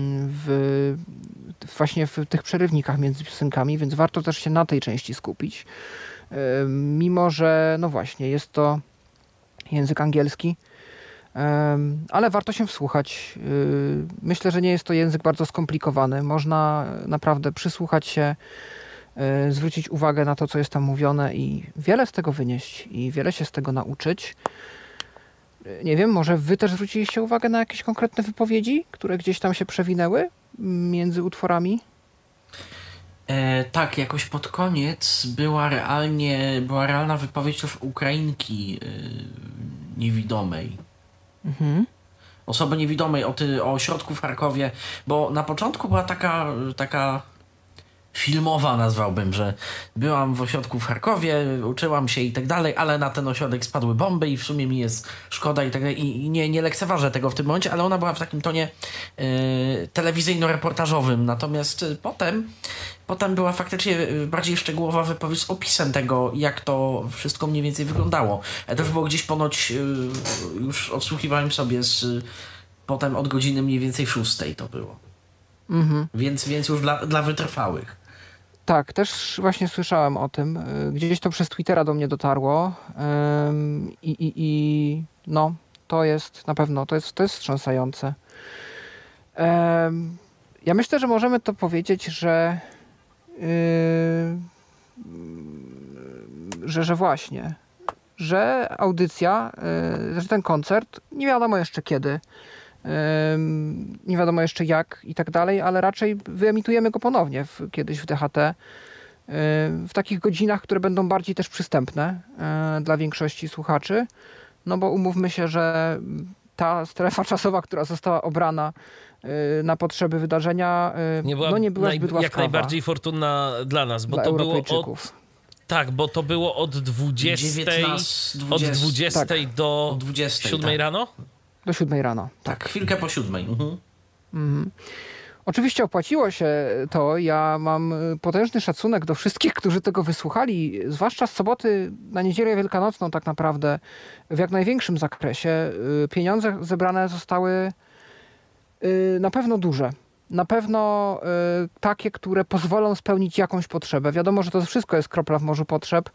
właśnie w tych przerywnikach między piosenkami, więc warto też się na tej części skupić. Mimo że, no właśnie, jest to język angielski, ale warto się wsłuchać. Myślę, że nie jest to język bardzo skomplikowany. Można naprawdę przysłuchać się, zwrócić uwagę na to, co jest tam mówione i wiele z tego wynieść i wiele się z tego nauczyć. Nie wiem, może wy też zwróciliście uwagę na jakieś konkretne wypowiedzi, które gdzieś tam się przewinęły między utworami? Tak, jakoś pod koniec była realna wypowiedź też Ukrainki niewidomej. Mhm. Osoby niewidomej o ośrodku w Charkowie, bo na początku była taka filmowa, nazwałbym, że byłam w ośrodku w Charkowie, uczyłam się i tak dalej, ale na ten ośrodek spadły bomby i w sumie mi jest szkoda i tak dalej. I nie lekceważę tego w tym momencie, ale ona była w takim tonie telewizyjno-reportażowym. Natomiast potem była faktycznie bardziej szczegółowa wypowiedź z opisem tego, jak to wszystko mniej więcej wyglądało. To było gdzieś ponoć, już odsłuchiwałem sobie potem od godziny mniej więcej 6 to było. Mhm. Więc już dla wytrwałych. Tak, też właśnie słyszałem o tym. Gdzieś to przez Twittera do mnie dotarło. No, to jest na pewno, to jest wstrząsające. Ja myślę, że możemy to powiedzieć, że właśnie, że audycja, że ten koncert, nie wiadomo jeszcze kiedy, nie wiadomo jeszcze jak i tak dalej, ale raczej wyemitujemy go ponownie kiedyś w DHT w takich godzinach, które będą bardziej też przystępne dla większości słuchaczy, no bo umówmy się, że ta strefa czasowa, która została obrana na potrzeby wydarzenia, nie była zbyt łaskawa. Jak najbardziej fortunna dla nas, bo to było bo to było od 20 do 7 tak. rano? Do 7 rano. Tak, chwilkę po 7. Mhm. Mhm. Oczywiście opłaciło się to. Ja mam potężny szacunek do wszystkich, którzy tego wysłuchali, zwłaszcza z soboty na niedzielę wielkanocną tak naprawdę w jak największym zakresie. Pieniądze zebrane zostały na pewno duże. Na pewno takie, które pozwolą spełnić jakąś potrzebę. Wiadomo, że to wszystko jest kropla w morzu potrzeb.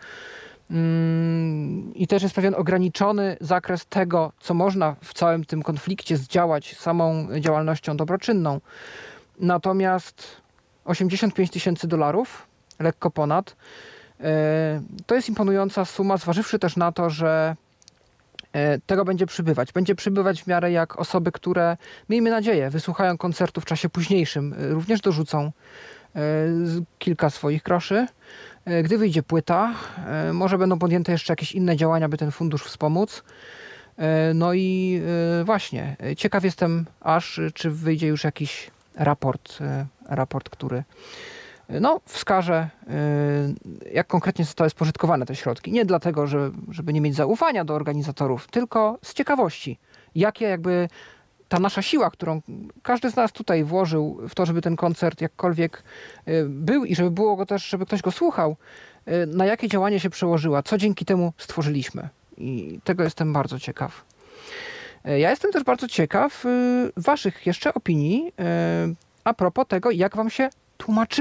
I też jest pewien ograniczony zakres tego, co można w całym tym konflikcie zdziałać samą działalnością dobroczynną. Natomiast $85,000, lekko ponad, to jest imponująca suma, zważywszy też na to, że tego będzie przybywać. Będzie przybywać w miarę jak osoby, które, miejmy nadzieję, wysłuchają koncertu w czasie późniejszym, również dorzucą kilka swoich groszy. Gdy wyjdzie płyta, może będą podjęte jeszcze jakieś inne działania, by ten fundusz wspomóc. No i właśnie, ciekaw jestem czy wyjdzie już jakiś raport, który wskaże, jak konkretnie zostały spożytkowane te środki. Nie dlatego, żeby nie mieć zaufania do organizatorów, tylko z ciekawości. Jakie jakby ta nasza siła, którą każdy z nas tutaj włożył w to, żeby ten koncert jakkolwiek był i żeby było go też, żeby ktoś go słuchał, na jakie działanie się przełożyła, co dzięki temu stworzyliśmy. I tego jestem bardzo ciekaw. Ja jestem też bardzo ciekaw waszych jeszcze opinii a propos tego, jak wam się tłumaczyło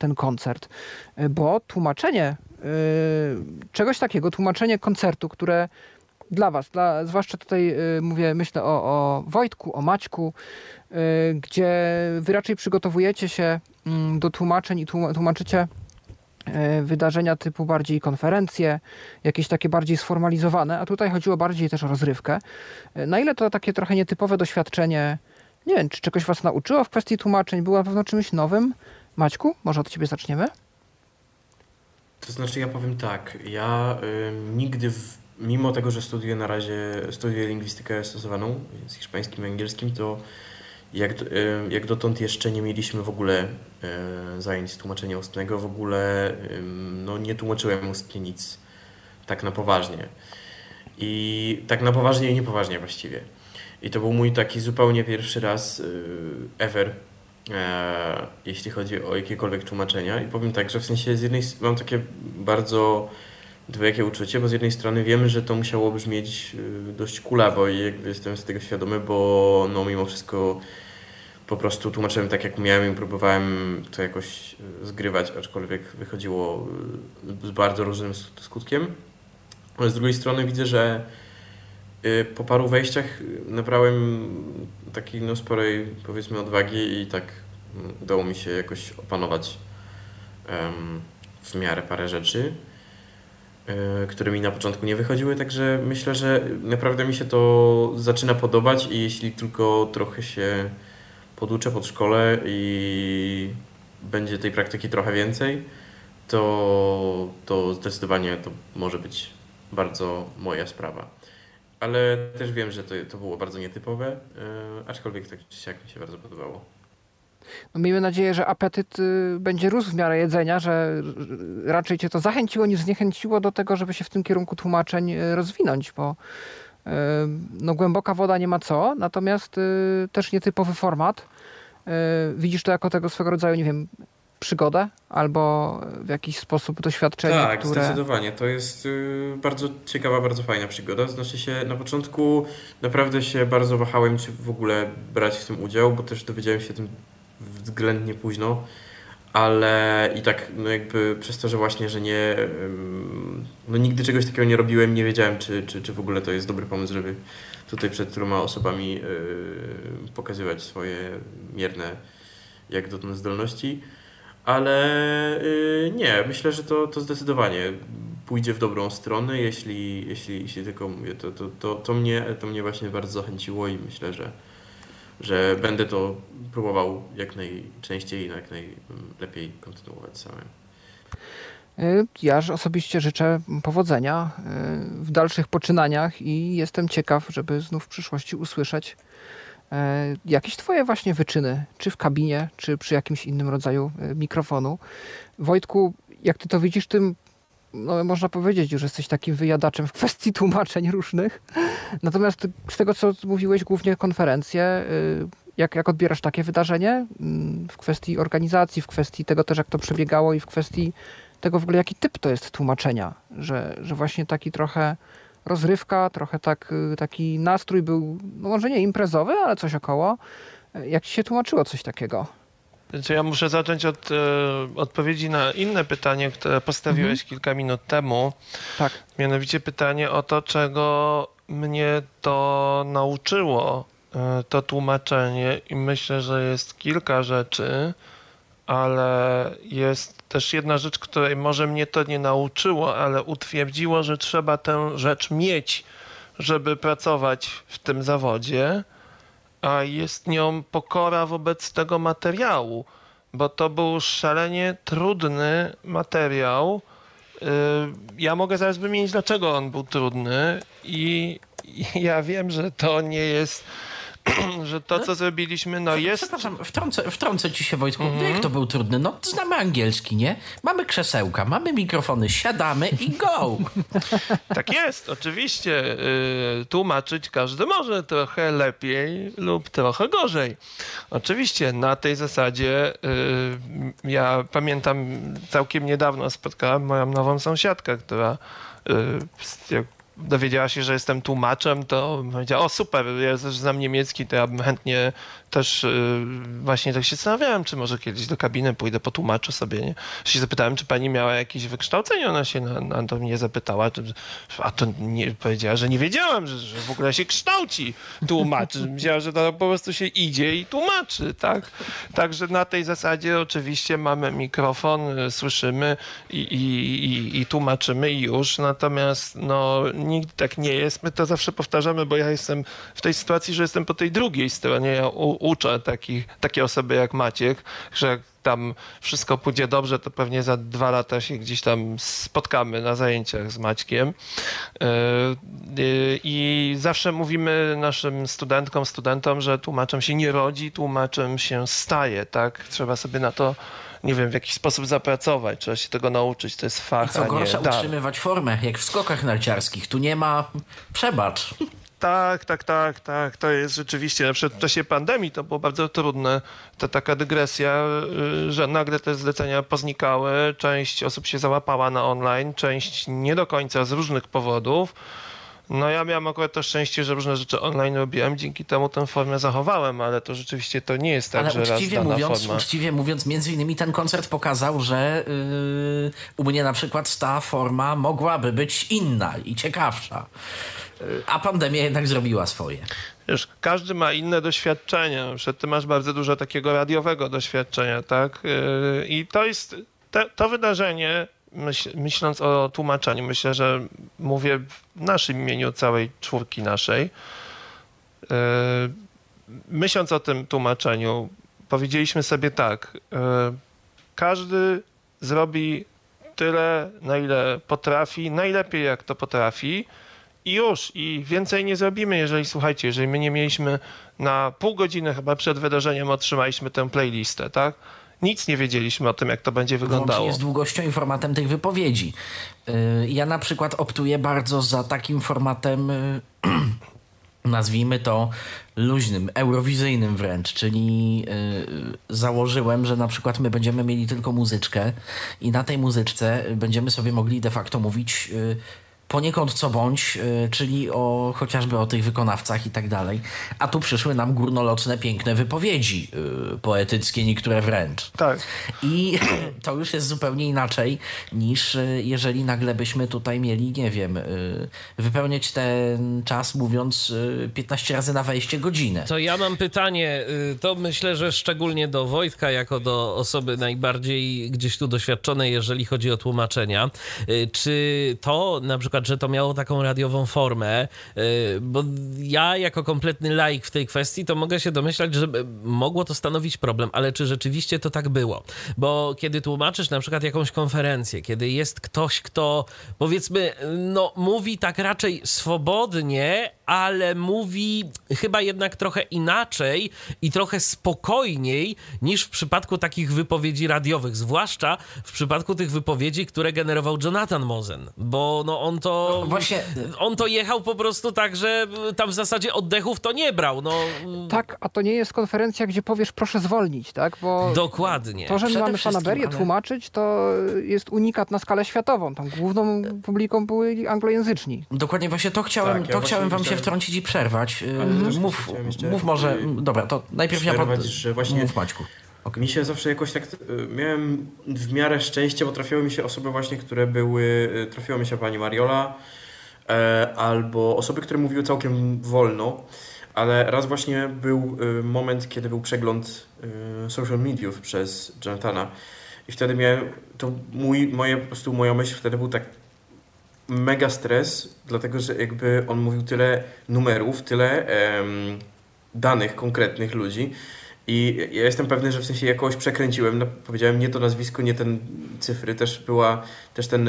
ten koncert, bo tłumaczenie czegoś takiego, tłumaczenie koncertu, które dla was, zwłaszcza tutaj myślę o Wojtku, o Maćku, gdzie wy raczej przygotowujecie się do tłumaczeń i tłumaczycie wydarzenia typu bardziej konferencje, jakieś takie bardziej sformalizowane, a tutaj chodziło bardziej też o rozrywkę. Na ile to takie trochę nietypowe doświadczenie, nie wiem, czy czegoś was nauczyło w kwestii tłumaczeń, było na pewno czymś nowym? Maćku, może od ciebie zaczniemy? To znaczy ja powiem tak, ja nigdy, mimo tego, że studiuję lingwistykę stosowaną z hiszpańskim i angielskim, to jak dotąd jeszcze nie mieliśmy w ogóle zajęć z tłumaczenia ustnego, w ogóle nie tłumaczyłem ustnie nic tak na poważnie. I tak na poważnie i niepoważnie właściwie. I to był mój taki zupełnie pierwszy raz ever, jeśli chodzi o jakiekolwiek tłumaczenia. I powiem tak, że w sensie mam takie bardzo dwojakie uczucie, bo z jednej strony wiem, że to musiało brzmieć dość kulawo i jakby jestem z tego świadomy, bo mimo wszystko po prostu tłumaczyłem tak, jak umiałem i próbowałem to jakoś zgrywać, aczkolwiek wychodziło z bardzo różnym skutkiem. Ale z drugiej strony widzę, że po paru wejściach nabrałem takiej sporej, powiedzmy, odwagi i tak udało mi się jakoś opanować w miarę parę rzeczy, które mi na początku nie wychodziły, także myślę, że naprawdę mi się to zaczyna podobać i jeśli tylko trochę się poduczę pod szkole i będzie tej praktyki trochę więcej, to zdecydowanie to może być bardzo moja sprawa. Ale też wiem, że to było bardzo nietypowe, aczkolwiek tak czy siak mi się bardzo podobało. Miejmy nadzieję, że apetyt będzie rósł w miarę jedzenia, że raczej cię to zachęciło niż zniechęciło do tego, żeby się w tym kierunku tłumaczeń rozwinąć, bo głęboka woda nie ma co, natomiast też nietypowy format. Widzisz to jako tego swego rodzaju, nie wiem, przygodę albo w jakiś sposób doświadczenie, tak, zdecydowanie. To jest bardzo ciekawa, bardzo fajna przygoda. Znaczy się, na początku naprawdę się bardzo wahałem, czy w ogóle brać w tym udział, bo też dowiedziałem się o tym względnie późno, ale i tak jakby przez to, że właśnie, że nie nigdy czegoś takiego nie robiłem, nie wiedziałem, czy w ogóle to jest dobry pomysł, żeby tutaj przed 3 osobami pokazywać swoje mierne jak dotąd zdolności. Ale nie, myślę, że to zdecydowanie pójdzie w dobrą stronę, jeśli tylko mówię, to mnie właśnie bardzo zachęciło i myślę, że będę to próbował jak najczęściej i jak najlepiej kontynuować samym. Ja osobiście życzę powodzenia w dalszych poczynaniach i jestem ciekaw, żeby znów w przyszłości usłyszeć jakieś twoje właśnie wyczyny, czy w kabinie, czy przy jakimś innym rodzaju mikrofonu. Wojtku, jak ty to widzisz, tym można powiedzieć, że jesteś takim wyjadaczem w kwestii tłumaczeń różnych. Natomiast z tego, co mówiłeś, głównie konferencje, jak odbierasz takie wydarzenie w kwestii organizacji, w kwestii tego też, jak to przebiegało i w kwestii tego w ogóle, jaki typ to jest tłumaczenia, że właśnie taki trochę rozrywka, trochę taki nastrój był, może nie imprezowy, ale coś około. Jak ci się tłumaczyło coś takiego? Znaczy ja muszę zacząć od odpowiedzi na inne pytanie, które postawiłeś kilka minut temu. Tak. Mianowicie pytanie o to, czego mnie to nauczyło, to tłumaczenie. I myślę, że jest kilka rzeczy, ale jest też jedna rzecz, której może mnie to nie nauczyło, ale utwierdziło, że trzeba tę rzecz mieć, żeby pracować w tym zawodzie, a jest nią pokora wobec tego materiału, bo to był szalenie trudny materiał. Ja mogę zaraz wymienić, dlaczego on był trudny i ja wiem, że to nie jest... że to, co zrobiliśmy, jest... Przepraszam, wtrącę ci się, Wojtku. Jak to był trudny? Znamy angielski, nie? Mamy krzesełka, mamy mikrofony, siadamy i go! Tak jest, oczywiście. Tłumaczyć każdy może trochę lepiej lub trochę gorzej. Oczywiście na tej zasadzie ja pamiętam, całkiem niedawno spotkałem moją nową sąsiadkę, która dowiedziała się, że jestem tłumaczem, to powiedziała, o super, ja też znam niemiecki, to ja bym chętnie też właśnie tak się zastanawiałem, czy może kiedyś do kabiny pójdę, potłumaczę sobie, nie? Się zapytałem, czy pani miała jakieś wykształcenie, ona się na to mnie zapytała, a to nie, powiedziała, że nie wiedziałam, że w ogóle się kształci tłumaczy. Myślała, że to po prostu się idzie i tłumaczy, tak? Także na tej zasadzie oczywiście mamy mikrofon, słyszymy i tłumaczymy i już, natomiast no nigdy tak nie jest. My to zawsze powtarzamy, bo ja jestem w tej sytuacji, że jestem po tej drugiej stronie. Ja uczę takie osoby jak Maciek, że jak tam wszystko pójdzie dobrze, to pewnie za 2 lata się gdzieś tam spotkamy na zajęciach z Maćkiem. I zawsze mówimy naszym studentom, że tłumaczem się nie rodzi, tłumaczem się staje, tak? Trzeba sobie na to, nie wiem, w jakiś sposób zapracować, trzeba się tego nauczyć, to jest fach, I co gorsza, utrzymywać formę, jak w skokach narciarskich. Tu nie ma przebacz. Tak. To jest rzeczywiście, na przykład w czasie pandemii to było bardzo trudne. To taka dygresja, że nagle te zlecenia poznikały, część osób się załapała na online, część nie do końca z różnych powodów. No ja miałem akurat to szczęście, że różne rzeczy online robiłem, dzięki temu tę formę zachowałem, ale to rzeczywiście to nie jest tak, ale że uczciwie mówiąc, między innymi ten koncert pokazał, że u mnie na przykład ta forma mogłaby być inna i ciekawsza. A pandemia jednak zrobiła swoje. Wiesz, każdy ma inne doświadczenia. Ty masz bardzo dużo takiego radiowego doświadczenia, tak? I to jest to wydarzenie, myśląc o tłumaczeniu, myślę, że mówię w naszym imieniu, całej czwórki naszej. Myśląc o tym tłumaczeniu, powiedzieliśmy sobie tak. Każdy zrobi tyle, na ile potrafi, najlepiej jak to potrafi. I już, i więcej nie zrobimy, jeżeli my nie mieliśmy na pół godziny chyba przed wydarzeniem otrzymaliśmy tę playlistę, tak? Nic nie wiedzieliśmy o tym, jak to będzie wyglądało. Włącznie z długością i formatem tych wypowiedzi. Ja na przykład optuję bardzo za takim formatem, nazwijmy to luźnym, eurowizyjnym wręcz, czyli założyłem, że na przykład my będziemy mieli tylko muzyczkę i na tej muzyczce będziemy sobie mogli de facto mówić poniekąd co bądź, czyli chociażby o tych wykonawcach i tak dalej. A tu przyszły nam górnolotne, piękne wypowiedzi poetyckie, niektóre wręcz. Tak. I to już jest zupełnie inaczej niż jeżeli nagle byśmy tutaj mieli, nie wiem, wypełniać ten czas mówiąc 15 razy na wejście godzinę. To ja mam pytanie, to myślę, że szczególnie do Wojtka, jako do osoby najbardziej gdzieś tu doświadczonej, jeżeli chodzi o tłumaczenia. Czy to na przykład, że to miało taką radiową formę, bo ja jako kompletny laik w tej kwestii to mogę się domyślać, że mogło to stanowić problem, ale czy rzeczywiście to tak było? Bo kiedy tłumaczysz na przykład jakąś konferencję, kiedy jest ktoś, kto powiedzmy, no mówi tak raczej swobodnie, ale mówi chyba jednak trochę inaczej i trochę spokojniej niż w przypadku takich wypowiedzi radiowych, zwłaszcza w przypadku tych wypowiedzi, które generował Jonathan Mosen, bo no on to jechał po prostu tak, że tam w zasadzie oddechów to nie brał. No. Tak, a to nie jest konferencja, gdzie powiesz proszę zwolnić, tak? Bo dokładnie. To, że my mamy fanaberię tłumaczyć, to jest unikat na skalę światową. Tam główną publiką były anglojęzyczni. Dokładnie, właśnie to chciałem wam się wtrącić i przerwać. Mów może, dobra, to najpierw mów Maćku. Okay. Mi się zawsze jakoś tak, miałem w miarę szczęście, bo trafiały mi się osoby właśnie, trafiła mi się pani Mariola, albo osoby, które mówiły całkiem wolno, ale raz właśnie był moment, kiedy był przegląd social mediów przez Jonathana i wtedy miałem, moja myśl wtedy był tak mega stres, dlatego że jakby on mówił tyle numerów, tyle danych konkretnych ludzi i ja jestem pewny, że w sensie jakoś przekręciłem, powiedziałem nie to nazwisko, nie ten cyfry, też ten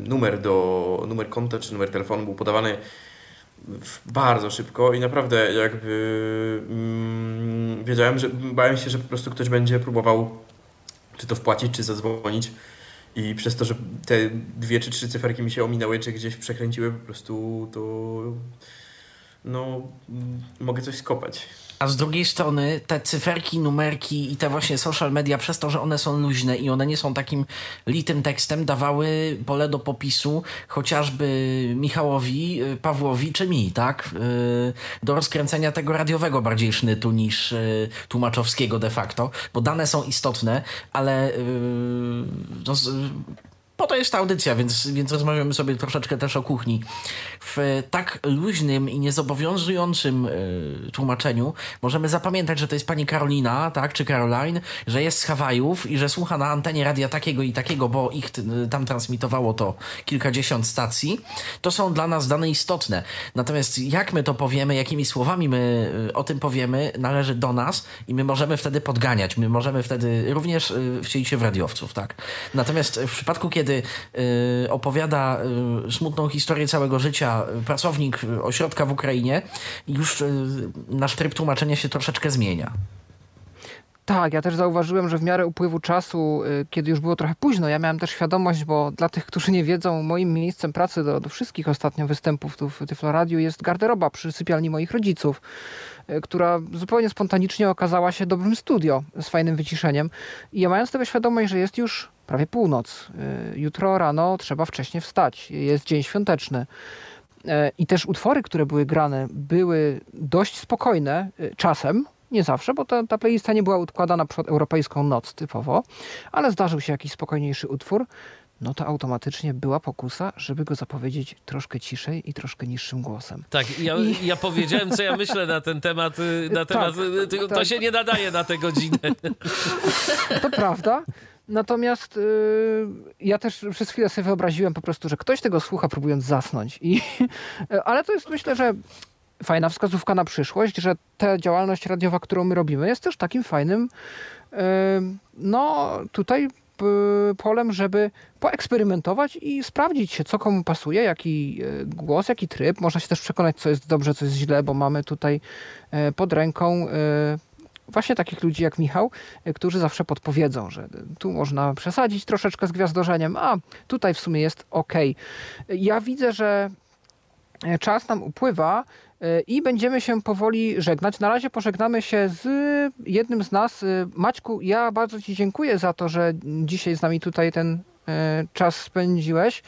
numer konta czy numer telefonu był podawany bardzo szybko i naprawdę jakby bałem się, że po prostu ktoś będzie próbował czy to wpłacić, czy zadzwonić. I przez to, że te 2 czy 3 cyferki mi się ominęły, czy gdzieś przekręciły, po prostu to mogę coś skopać. A z drugiej strony te cyferki, numerki i te właśnie social media, przez to, że one są luźne i one nie są takim litym tekstem, dawały pole do popisu chociażby Michałowi, Pawłowi czy mi, tak? Do rozkręcenia tego radiowego bardziej sznytu niż tłumaczowskiego de facto, bo dane są istotne, ale po to jest ta audycja, więc rozmawiamy sobie troszeczkę też o kuchni. W tak luźnym i niezobowiązującym tłumaczeniu możemy zapamiętać, że to jest pani Karolina, tak, czy Caroline, że jest z Hawajów i że słucha na antenie radia takiego i takiego, bo ich tam transmitowało to kilkadziesiąt stacji. To są dla nas dane istotne. Natomiast jak my to powiemy, jakimi słowami my o tym powiemy, należy do nas i my możemy wtedy podganiać. My możemy wtedy również wcielić się w radiowców, tak. Natomiast w przypadku, kiedy opowiada smutną historię całego życia pracownik ośrodka w Ukrainie, już nasz tryb tłumaczenia się troszeczkę zmienia. Tak, ja też zauważyłem, że w miarę upływu czasu, kiedy już było trochę późno, ja miałem też świadomość, bo dla tych, którzy nie wiedzą, moim miejscem pracy do wszystkich ostatnio występów tu w Tyflo Radiu jest garderoba przy sypialni moich rodziców, która zupełnie spontanicznie okazała się dobrym studio z fajnym wyciszeniem. I ja mając tego świadomość, że jest już prawie północ, jutro rano trzeba wcześnie wstać, jest dzień świąteczny. I też utwory, które były grane, były dość spokojne czasem, nie zawsze, bo ta playlista nie była układana przed Europejską Noc typowo, ale zdarzył się jakiś spokojniejszy utwór, no to automatycznie była pokusa, żeby go zapowiedzieć troszkę ciszej i troszkę niższym głosem. Tak, ja powiedziałem, co ja myślę na ten temat. To się nie nadaje na tę godzinę. To prawda. Natomiast ja też przez chwilę sobie wyobraziłem po prostu, że ktoś tego słucha, próbując zasnąć. Ale to jest, myślę, że fajna wskazówka na przyszłość, że ta działalność radiowa, którą my robimy, jest też takim fajnym tutaj polem, żeby poeksperymentować i sprawdzić się, co komu pasuje, jaki głos, jaki tryb. Można się też przekonać, co jest dobrze, co jest źle, bo mamy tutaj pod ręką właśnie takich ludzi jak Michał, którzy zawsze podpowiedzą, że tu można przesadzić troszeczkę z gwiazdorzeniem, a tutaj w sumie jest okej. Ja widzę, że czas nam upływa i będziemy się powoli żegnać. Na razie pożegnamy się z jednym z nas. Maćku, ja bardzo ci dziękuję za to, że dzisiaj z nami tutaj ten czas spędziłeś.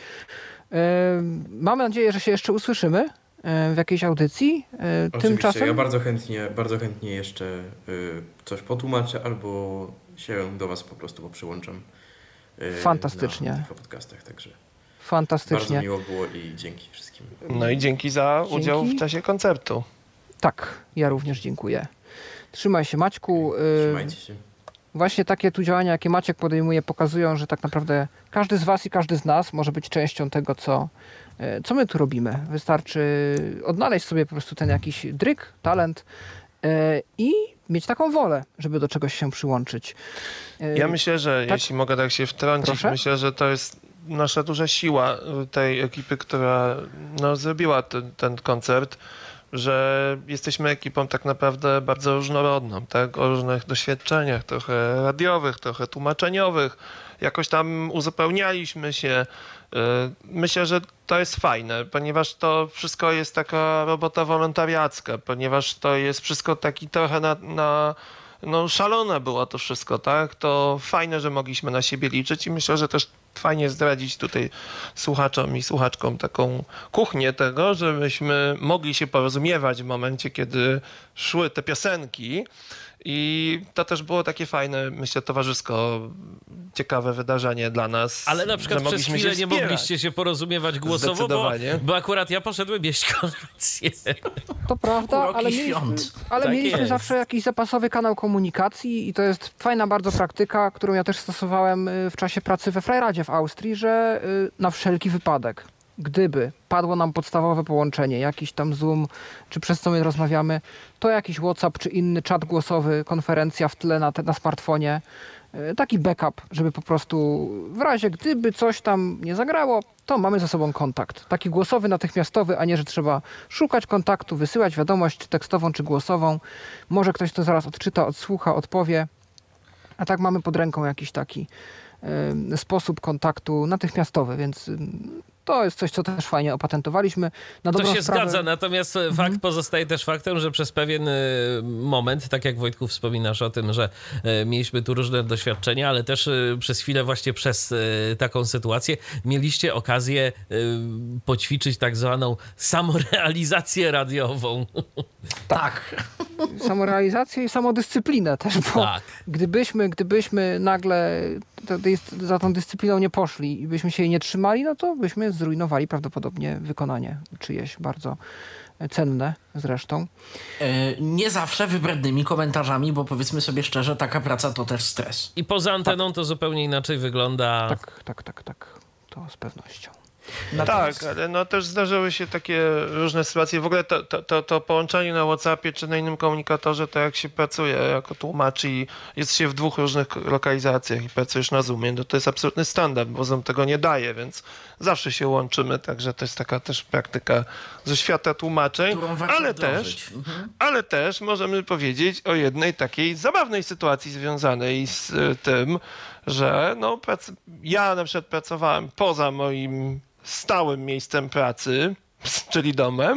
Mamy nadzieję, że się jeszcze usłyszymy w jakiejś audycji. Oczywiście, Tymczasem ja bardzo chętnie jeszcze coś potłumaczę albo się do was po prostu przyłączam. Fantastycznie. Na podcastach, także fantastycznie. bardzo miło było i dzięki wszystkim. No i dzięki za udział w czasie koncertu. Tak, ja również dziękuję. Trzymaj się, Maćku. Trzymajcie się. Właśnie takie tu działania, jakie Maciek podejmuje, pokazują, że tak naprawdę każdy z was i każdy z nas może być częścią tego, co my tu robimy. Wystarczy odnaleźć sobie po prostu ten jakiś dryg, talent i mieć taką wolę, żeby do czegoś się przyłączyć. Ja myślę, że tak? Jeśli mogę tak się wtrącić, Proszę? myślę, że to jest nasza duża siła tej ekipy, która zrobiła ten koncert, że jesteśmy ekipą tak naprawdę bardzo różnorodną, tak? O różnych doświadczeniach, trochę radiowych, trochę tłumaczeniowych. Jakoś tam uzupełnialiśmy się. Myślę, że to jest fajne, ponieważ to wszystko jest taka robota wolontariacka, ponieważ to jest wszystko taki trochę szalone było to wszystko, tak? To fajne, że mogliśmy na siebie liczyć i myślę, że też fajnie zdradzić tutaj słuchaczom i słuchaczkom taką kuchnię tego, żebyśmy mogli się porozumiewać w momencie, kiedy szły te piosenki. I to też było takie fajne, myślę, towarzysko, ciekawe wydarzenie dla nas. Ale na przykład przez chwilę nie mogliście się porozumiewać głosowo, bo akurat ja poszedłem jeść kolację. To prawda, ale mieliśmy zawsze jakiś zapasowy kanał komunikacji i to jest fajna bardzo praktyka, którą ja też stosowałem w czasie pracy we Freiradzie w Austrii, że na wszelki wypadek, gdyby padło nam podstawowe połączenie, jakiś tam Zoom, czy przez co my rozmawiamy, to jakiś WhatsApp, czy inny czat głosowy, konferencja w tle na smartfonie, taki backup, żeby po prostu w razie gdyby coś tam nie zagrało, to mamy ze sobą kontakt. Taki głosowy, natychmiastowy, a nie, że trzeba szukać kontaktu, wysyłać wiadomość czy tekstową, czy głosową. Może ktoś to zaraz odczyta, odsłucha, odpowie. A tak mamy pod ręką jakiś taki sposób kontaktu natychmiastowy, więc To jest coś, co też fajnie opatentowaliśmy. Na To dobrą się sprawę... zgadza, natomiast fakt pozostaje też faktem, że przez pewien moment, tak jak Wojtku wspominasz o tym, że mieliśmy tu różne doświadczenia, ale też przez chwilę właśnie przez taką sytuację mieliście okazję poćwiczyć tak zwaną samorealizację radiową. Tak. Samorealizację i samodyscyplinę też, bo Tak. gdybyśmy nagle za tą dyscypliną nie poszli i byśmy się jej nie trzymali, no to byśmy zrujnowali prawdopodobnie wykonanie czyjeś bardzo cenne zresztą. Nie zawsze wybrednymi komentarzami, bo powiedzmy sobie szczerze, taka praca to też stres. I poza anteną to zupełnie inaczej wygląda. Tak. To z pewnością. Tak, ale no też zdarzyły się takie różne sytuacje. W ogóle to połączenie na WhatsAppie czy na innym komunikatorze, to jak się pracuje jako tłumacz i jest się w 2 różnych lokalizacjach i pracujesz na Zoomie, no to jest absolutny standard, bo Zoom tego nie daje, więc zawsze się łączymy, także to jest taka też praktyka ze świata tłumaczeń, ale też możemy powiedzieć o jednej takiej zabawnej sytuacji związanej z tym, że no, ja na przykład pracowałem poza moim stałym miejscem pracy, czyli domem,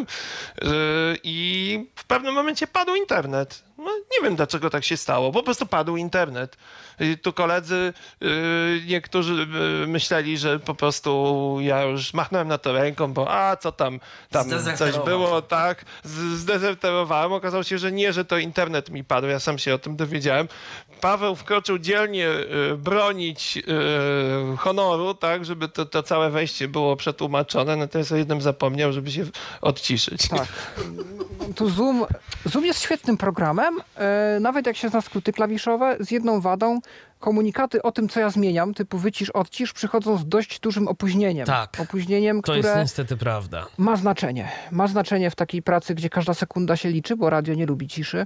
i w pewnym momencie padł internet. No, nie wiem, dlaczego tak się stało, po prostu padł internet. I tu koledzy niektórzy myśleli, że po prostu ja już machnąłem na to ręką, bo co tam coś było, tak, zdezerterowałem. Okazało się, że nie, że to internet mi padł, ja sam się o tym dowiedziałem. Paweł wkroczył dzielnie bronić honoru, tak, żeby to całe wejście było przetłumaczone, natomiast o jednym zapomniał, żeby się odciszyć. Tak. Tu Zoom jest świetnym programem, nawet jak się zna skróty klawiszowe, z jedną wadą. Komunikaty o tym, co ja zmieniam, typu wycisz, odcisz, przychodzą z dość dużym opóźnieniem. Tak, opóźnieniem, to które jest niestety prawda. Ma znaczenie. Ma znaczenie w takiej pracy, gdzie każda sekunda się liczy, bo radio nie lubi ciszy.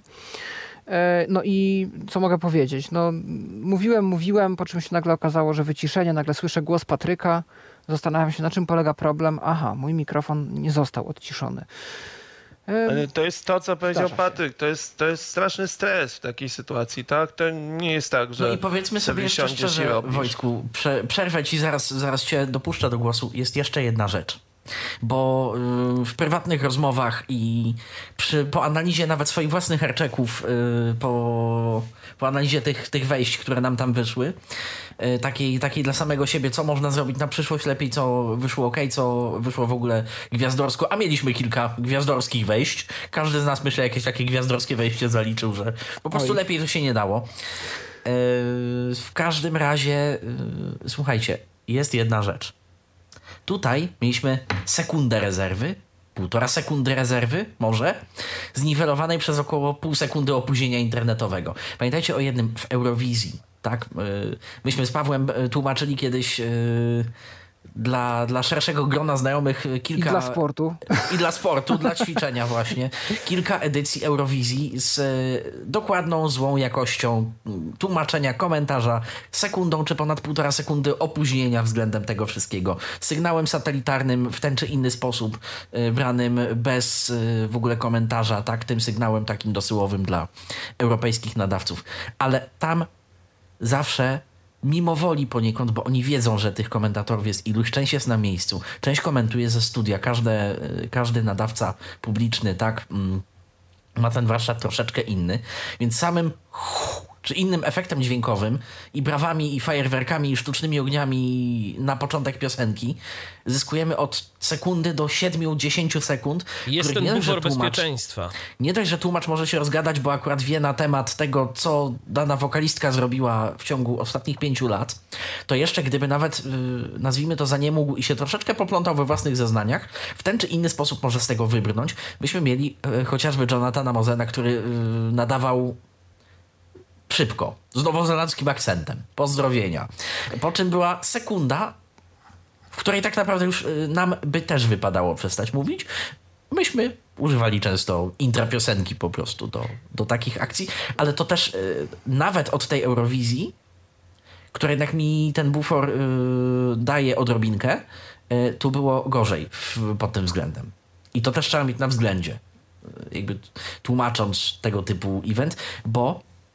No i co mogę powiedzieć? No, mówiłem, po czym się nagle okazało, że wyciszenie, nagle słyszę głos Patryka, zastanawiam się, na czym polega problem. Aha, mój mikrofon nie został odciszony. Ale to jest to, co powiedział Patryk. To jest straszny stres w takiej sytuacji, tak? To nie jest tak, że... No i powiedzmy sobie jeszcze szczerze, Wojtku, przerwę ci, zaraz cię dopuszczę do głosu. Jest jeszcze jedna rzecz. Bo w prywatnych rozmowach i po analizie nawet swoich własnych harczeków, po analizie tych wejść, które nam tam wyszły, takiej dla samego siebie, co można zrobić na przyszłość lepiej, co wyszło ok, co wyszło w ogóle gwiazdorsko, a mieliśmy kilka gwiazdorskich wejść. Każdy z nas, myślę, jakieś takie gwiazdorskie wejście zaliczył, że po prostu lepiej to się nie dało. W każdym razie, słuchajcie, jest jedna rzecz. Tutaj mieliśmy sekundę rezerwy, 1,5 sekundy rezerwy może, zniwelowanej przez około pół sekundy opóźnienia internetowego. Pamiętajcie o jednym w Eurowizji, tak? Myśmy z Pawłem tłumaczyli kiedyś dla szerszego grona znajomych kilka... I dla sportu. I dla sportu, dla ćwiczenia właśnie. Kilka edycji Eurowizji z dokładną, złą jakością tłumaczenia, komentarza, sekundą czy ponad 1,5 sekundy opóźnienia względem tego wszystkiego. Sygnałem satelitarnym w ten czy inny sposób, branym bez w ogóle komentarza, tak, tym sygnałem takim dosyłowym dla europejskich nadawców. Ale tam zawsze mimo woli poniekąd, bo oni wiedzą, że tych komentatorów jest iluś, część jest na miejscu, część komentuje ze studia, każdy nadawca publiczny, tak, ma ten warsztat troszeczkę inny, więc samym czy innym efektem dźwiękowym i brawami, i fajerwerkami, i sztucznymi ogniami na początek piosenki zyskujemy od sekundy do 7-10 sekund. Jest ten bufor bezpieczeństwa. Nie dość, że tłumacz może się rozgadać, bo akurat wie na temat tego, co dana wokalistka zrobiła w ciągu ostatnich 5 lat, to jeszcze gdyby nawet, nazwijmy to, zaniemógł i się troszeczkę poplątał we własnych zeznaniach, w ten czy inny sposób może z tego wybrnąć, byśmy mieli chociażby Jonathana Mosena, który nadawał szybko, z nowozelandzkim akcentem. Pozdrowienia. Po czym była sekunda, w której tak naprawdę już nam by też wypadało przestać mówić. Myśmy używali często intrapiosenki po prostu do takich akcji, ale to też nawet od tej Eurowizji, która jednak mi ten bufor daje odrobinkę, tu było gorzej pod tym względem. I to też trzeba mieć na względzie, jakby tłumacząc tego typu event, bo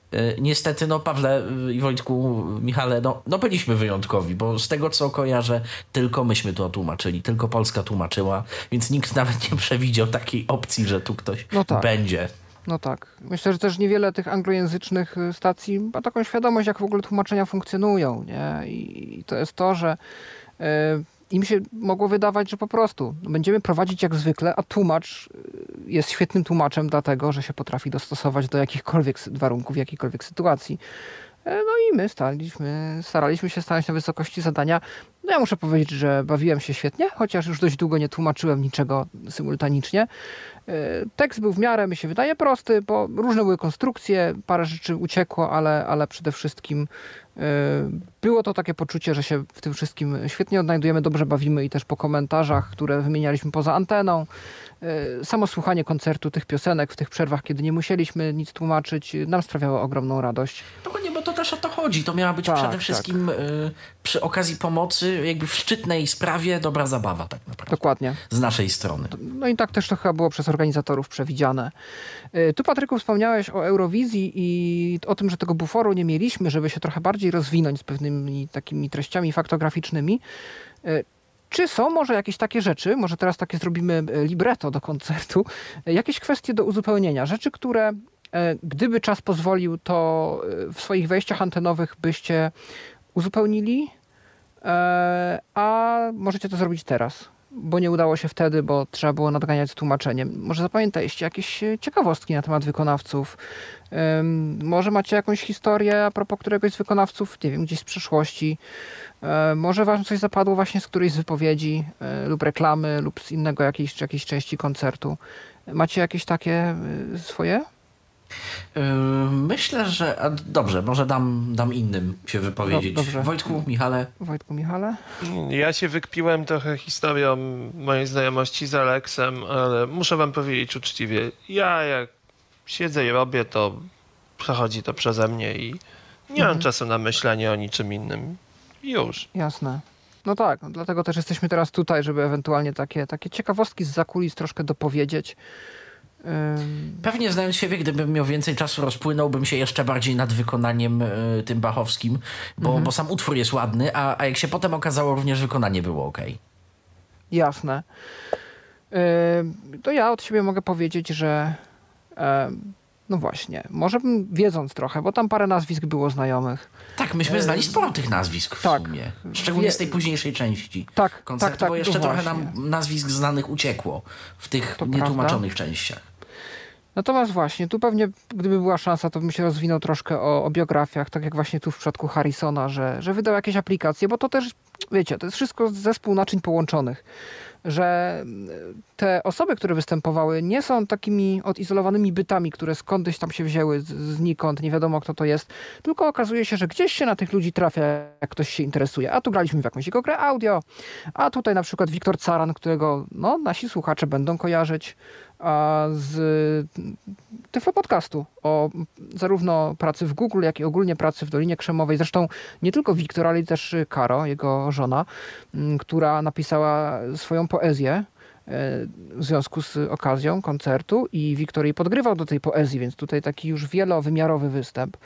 Niestety, Pawle i Wojtku, Michale, byliśmy wyjątkowi, bo z tego co kojarzę, tylko myśmy to tłumaczyli, tylko Polska tłumaczyła, więc nikt nawet nie przewidział takiej opcji, że tu ktoś będzie. No tak. Myślę, że też niewiele tych anglojęzycznych stacji ma taką świadomość, jak w ogóle tłumaczenia funkcjonują, nie? I to jest to, że im się mogło wydawać, że po prostu będziemy prowadzić jak zwykle, a tłumacz jest świetnym tłumaczem dlatego, że się potrafi dostosować do jakichkolwiek warunków, jakiejkolwiek sytuacji. I my staraliśmy się stanąć na wysokości zadania. Ja muszę powiedzieć, że bawiłem się świetnie, chociaż już dość długo nie tłumaczyłem niczego symultanicznie. Tekst był w miarę, mi się wydaje, prosty, bo różne były konstrukcje, parę rzeczy uciekło, ale przede wszystkim było to takie poczucie, że się w tym wszystkim świetnie odnajdujemy, dobrze bawimy i też po komentarzach, które wymienialiśmy poza anteną. Samo słuchanie koncertu tych piosenek w tych przerwach, kiedy nie musieliśmy nic tłumaczyć, nam sprawiało ogromną radość. Dokładnie, bo to też o to chodzi. To miała być przede wszystkim przy okazji pomocy, jakby w szczytnej sprawie, dobra zabawa tak naprawdę. Dokładnie. Z naszej strony. No i tak też to chyba było przez organizatorów przewidziane. Tu, Patryku, wspomniałeś o Eurowizji i o tym, że tego buforu nie mieliśmy, żeby się trochę bardziej rozwinąć z pewnymi takimi treściami faktograficznymi. Czy są może jakieś takie rzeczy, może teraz takie zrobimy libretto do koncertu, jakieś kwestie do uzupełnienia, rzeczy, które gdyby czas pozwolił, to w swoich wejściach antenowych byście uzupełnili, a możecie to zrobić teraz, bo nie udało się wtedy, bo trzeba było nadganiać z tłumaczeniem. Może zapamiętaliście jakieś ciekawostki na temat wykonawców, może macie jakąś historię a propos któregoś z wykonawców, nie wiem, gdzieś z przeszłości, może wam coś zapadło właśnie z którejś z wypowiedzi lub reklamy lub z innego jakiejś części koncertu. Macie jakieś takie swoje? Myślę, że... Dobrze, może dam innym się wypowiedzieć. Dobrze. Wojtku, Michale? Ja się wykpiłem trochę historią mojej znajomości z Aleksem, ale muszę wam powiedzieć uczciwie, ja jak siedzę i robię, to przechodzi to przeze mnie i nie mam czasu na myślenie o niczym innym. Już. Jasne. No tak, dlatego też jesteśmy teraz tutaj, żeby ewentualnie takie ciekawostki zza kulis troszkę dopowiedzieć. Pewnie znając siebie, gdybym miał więcej czasu, rozpłynąłbym się jeszcze bardziej nad wykonaniem tym bachowskim, bo sam utwór jest ładny, a jak się potem okazało, również wykonanie było okej. Jasne. To ja od siebie mogę powiedzieć, że no właśnie, może bym wiedząc trochę, bo tam parę nazwisk było znajomych. Tak, myśmy znali sporo tych nazwisk w sumie. Szczególnie z tej późniejszej części koncertu, bo jeszcze trochę nam nazwisk znanych uciekło w tych nietłumaczonych częściach. Natomiast właśnie, tu pewnie gdyby była szansa, to bym się rozwinął troszkę o biografiach, tak jak właśnie tu w przypadku Harrisona, że wydał jakieś aplikacje, bo to też, wiecie, to jest wszystko zespół naczyń połączonych, że te osoby, które występowały, nie są takimi odizolowanymi bytami, które skądś tam się wzięły znikąd, nie wiadomo kto to jest, tylko okazuje się, że gdzieś się na tych ludzi trafia, jak ktoś się interesuje. A tu graliśmy w jakąś jego grę audio, a tutaj na przykład Wiktor Caran, którego nasi słuchacze będą kojarzyć z Tyflo Podcastu o zarówno pracy w Google, jak i ogólnie pracy w Dolinie Krzemowej. Zresztą nie tylko Wiktor, ale też Karo, jego żona, która napisała swoją poezję w związku z okazją koncertu i Wiktor jej podgrywał do tej poezji, więc tutaj taki już wielowymiarowy występ.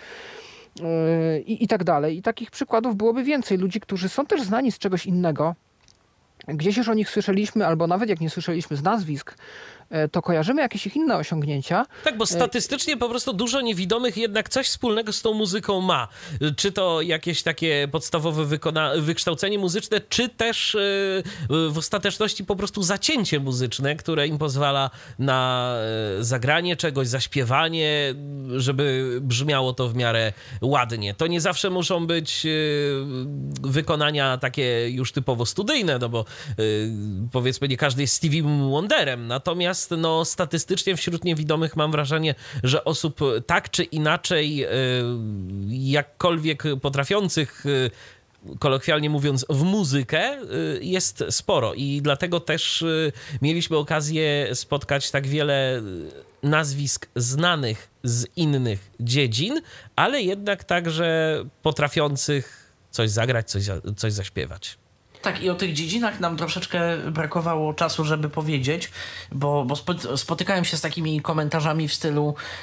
I tak dalej. I takich przykładów byłoby więcej. Ludzi, którzy są też znani z czegoś innego. Gdzieś już o nich słyszeliśmy, albo nawet jak nie słyszeliśmy z nazwisk, to kojarzymy jakieś ich inne osiągnięcia. Tak, bo statystycznie po prostu dużo niewidomych jednak coś wspólnego z tą muzyką ma. Czy to jakieś takie podstawowe wykształcenie muzyczne, czy też w ostateczności po prostu zacięcie muzyczne, które im pozwala na zagranie czegoś, zaśpiewanie, żeby brzmiało to w miarę ładnie. To nie zawsze muszą być wykonania takie już typowo studyjne, no bo powiedzmy nie każdy jest Stevie Wonderem, natomiast statystycznie wśród niewidomych mam wrażenie, że osób tak czy inaczej jakkolwiek potrafiących, kolokwialnie mówiąc, w muzykę jest sporo i dlatego też mieliśmy okazję spotkać tak wiele nazwisk znanych z innych dziedzin, ale jednak także potrafiących coś zagrać, coś zaśpiewać. Tak, i o tych dziedzinach nam troszeczkę brakowało czasu, żeby powiedzieć, bo spotykałem się z takimi komentarzami w stylu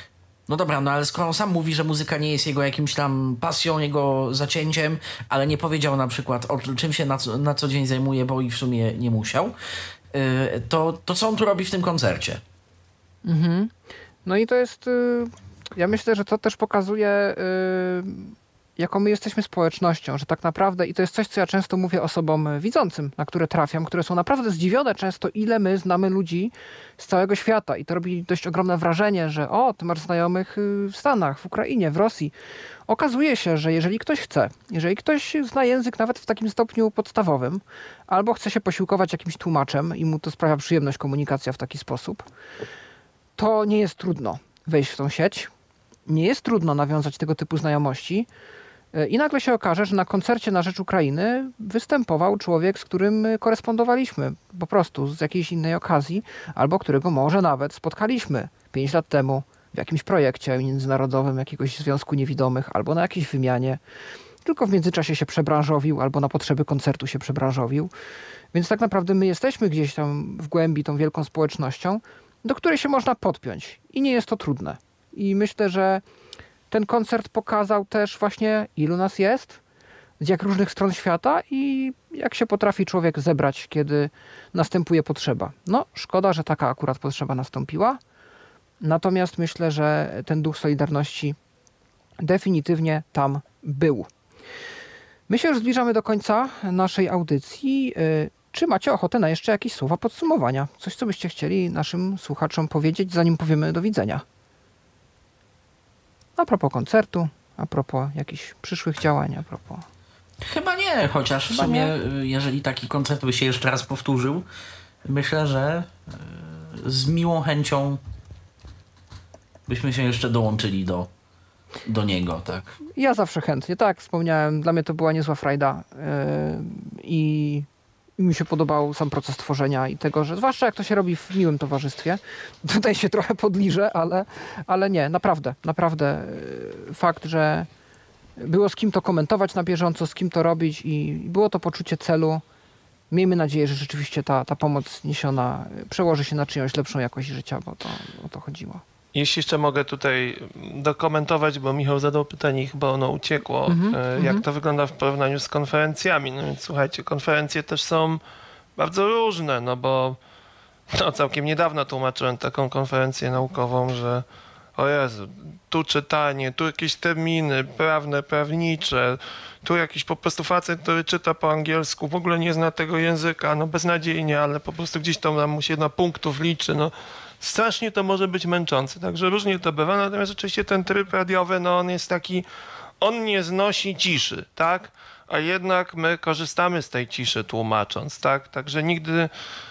No dobra, no ale skoro on sam mówi, że muzyka nie jest jego jakimś tam pasją, jego zacięciem, ale nie powiedział na przykład o czym się na co dzień zajmuje, bo i w sumie nie musiał, to co on tu robi w tym koncercie? Mhm. No i to jest, ja myślę, że to też pokazuje, jaką my jesteśmy społecznością, że tak naprawdę, i to jest coś, co ja często mówię osobom widzącym, na które trafiam, które są naprawdę zdziwione często, ile my znamy ludzi z całego świata, i to robi dość ogromne wrażenie, że ty masz znajomych w Stanach, w Ukrainie, w Rosji. Okazuje się, że jeżeli ktoś chce, jeżeli ktoś zna język nawet w takim stopniu podstawowym, albo chce się posiłkować jakimś tłumaczem i mu to sprawia przyjemność komunikacja w taki sposób, to nie jest trudno wejść w tą sieć, nie jest trudno nawiązać tego typu znajomości i nagle się okaże, że na koncercie na rzecz Ukrainy występował człowiek, z którym korespondowaliśmy po prostu z jakiejś innej okazji, albo którego może nawet spotkaliśmy 5 lat temu w jakimś projekcie międzynarodowym jakiegoś Związku Niewidomych, albo na jakiejś wymianie, tylko w międzyczasie się przebranżowił, albo na potrzeby koncertu się przebranżowił. Więc tak naprawdę my jesteśmy gdzieś tam w głębi tą wielką społecznością, do której się można podpiąć i nie jest to trudne. I myślę, że ten koncert pokazał też właśnie, ilu nas jest, z jak różnych stron świata i jak się potrafi człowiek zebrać, kiedy następuje potrzeba. No, szkoda, że taka akurat potrzeba nastąpiła. Natomiast myślę, że ten duch solidarności definitywnie tam był. My się już zbliżamy do końca naszej audycji. Czy macie ochotę na jeszcze jakieś słowa podsumowania? Coś, co byście chcieli naszym słuchaczom powiedzieć, zanim powiemy do widzenia? A propos koncertu, a propos jakichś przyszłych działań, a propos... Chyba nie, chociaż w sumie, jeżeli taki koncert by się jeszcze raz powtórzył, myślę, że z miłą chęcią byśmy się jeszcze dołączyli do niego, tak? Ja zawsze chętnie, tak, wspomniałem, dla mnie to była niezła frajda i mi się podobał sam proces tworzenia i tego, że zwłaszcza jak to się robi w miłym towarzystwie, tutaj się trochę podliżę, ale nie, naprawdę fakt, że było z kim to komentować na bieżąco, z kim to robić i było to poczucie celu. Miejmy nadzieję, że rzeczywiście ta pomoc niesiona przełoży się na czyjąś lepszą jakość życia, bo to o to chodziło. Jeśli jeszcze mogę tutaj dokumentować, bo Michał zadał pytanie i chyba ono uciekło, jak to wygląda w porównaniu z konferencjami. No więc słuchajcie, konferencje też są bardzo różne, no bo całkiem niedawno tłumaczyłem taką konferencję naukową, że o Jezu, tu czytanie, tu jakieś terminy prawne, prawnicze, tu jakiś po prostu facet, który czyta po angielsku, w ogóle nie zna tego języka, no beznadziejnie, ale po prostu gdzieś tam mu się na punktów liczy, no. Strasznie to może być męczące, także różnie to bywa, natomiast oczywiście ten tryb radiowy, no on jest taki, on nie znosi ciszy, tak? A jednak my korzystamy z tej ciszy tłumacząc, tak? Także nigdy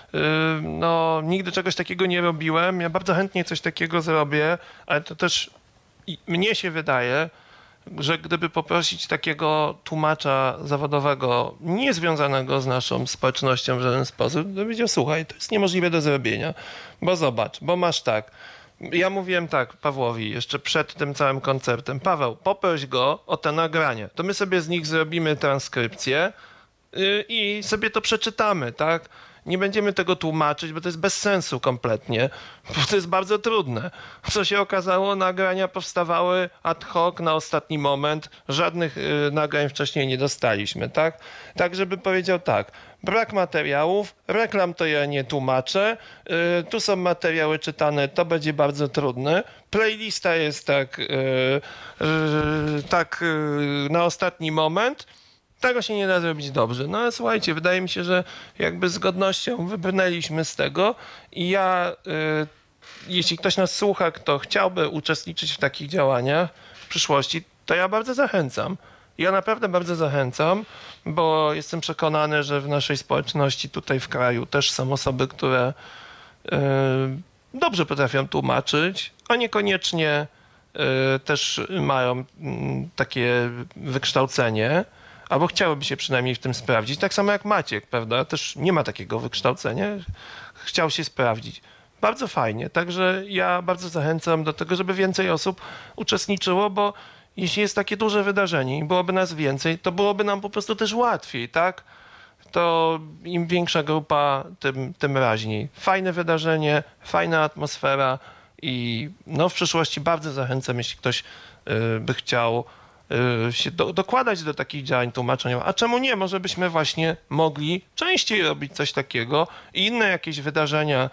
czegoś takiego nie robiłem. Ja bardzo chętnie coś takiego zrobię, ale to też mnie się wydaje, że gdyby poprosić takiego tłumacza zawodowego, niezwiązanego z naszą społecznością w żaden sposób, to powiedział, słuchaj, to jest niemożliwe do zrobienia, bo zobacz, bo masz tak. Ja mówiłem tak Pawłowi jeszcze przed tym całym koncertem, Paweł, poproś go o te nagrania, to my sobie z nich zrobimy transkrypcję i sobie to przeczytamy, tak? Nie będziemy tego tłumaczyć, bo to jest bez sensu kompletnie, bo to jest bardzo trudne. Co się okazało, nagrania powstawały ad hoc na ostatni moment, żadnych nagrań wcześniej nie dostaliśmy, tak? Tak, żeby powiedział tak, brak materiałów, reklam to ja nie tłumaczę, tu są materiały czytane, to będzie bardzo trudne, playlista jest tak na ostatni moment, tego się nie da zrobić dobrze. No ale słuchajcie, wydaje mi się, że jakby z godnością wybrnęliśmy z tego i ja, jeśli ktoś nas słucha, kto chciałby uczestniczyć w takich działaniach w przyszłości, to ja bardzo zachęcam. Ja naprawdę bardzo zachęcam, bo jestem przekonany, że w naszej społeczności tutaj w kraju też są osoby, które dobrze potrafią tłumaczyć, a niekoniecznie też mają takie wykształcenie, albo chciałyby się przynajmniej w tym sprawdzić. Tak samo jak Maciek, prawda? Też nie ma takiego wykształcenia. Chciał się sprawdzić. Bardzo fajnie. Także ja bardzo zachęcam do tego, żeby więcej osób uczestniczyło, bo jeśli jest takie duże wydarzenie i byłoby nas więcej, to byłoby nam po prostu też łatwiej, tak? To im większa grupa, tym raźniej. Fajne wydarzenie, fajna atmosfera I no, w przyszłości bardzo zachęcam, jeśli ktoś by chciał się dokładać do takich działań tłumaczeniowych. A czemu nie? Może byśmy właśnie mogli częściej robić coś takiego i inne jakieś wydarzenia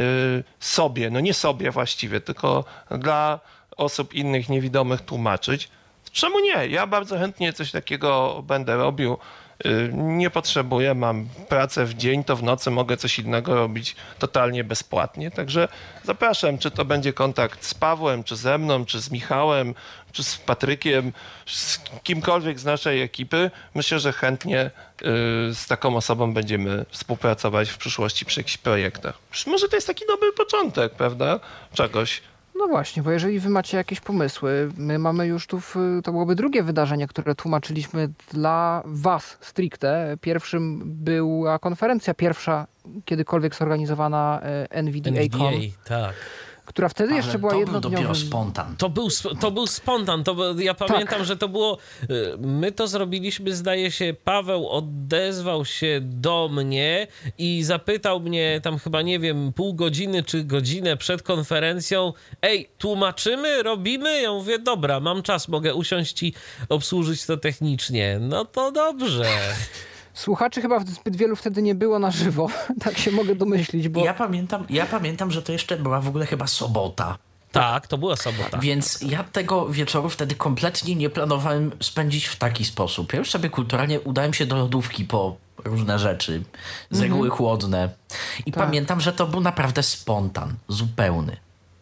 sobie, no nie sobie właściwie, tylko dla osób innych niewidomych tłumaczyć. Czemu nie? Ja bardzo chętnie coś takiego będę robił. Nie potrzebuję, mam pracę w dzień, to w nocy mogę coś innego robić totalnie bezpłatnie. Także zapraszam, czy to będzie kontakt z Pawłem, czy ze mną, czy z Michałem, czy z Patrykiem, z kimkolwiek z naszej ekipy. Myślę, że chętnie z taką osobą będziemy współpracować w przyszłości przy jakichś projektach. Może to jest taki dobry początek, prawda? Czegoś. No właśnie, bo jeżeli wy macie jakieś pomysły, my mamy już tu, to byłoby drugie wydarzenie, które tłumaczyliśmy dla was stricte. Pierwszym była konferencja pierwsza kiedykolwiek zorganizowana NVDA-Con. Tak. Która wtedy jeszcze była jednodniowym... To był dopiero spontan. To był spontan. Ja pamiętam, że to było... My to zrobiliśmy, zdaje się, Paweł odezwał się do mnie i zapytał mnie tam chyba, nie wiem, pół godziny czy godzinę przed konferencją: ej, tłumaczymy, robimy? Ja mówię, dobra, mam czas, mogę usiąść i obsłużyć to technicznie. No to dobrze. Słuchaczy chyba zbyt wielu wtedy nie było na żywo, tak się mogę domyślić, bo... Ja pamiętam, że to jeszcze była w ogóle chyba sobota. Tak, to była sobota. Więc ja tego wieczoru wtedy kompletnie nie planowałem spędzić w taki sposób. Ja już sobie kulturalnie udałem się do lodówki po różne rzeczy, z reguły chłodne. I pamiętam, że to był naprawdę spontan, zupełny.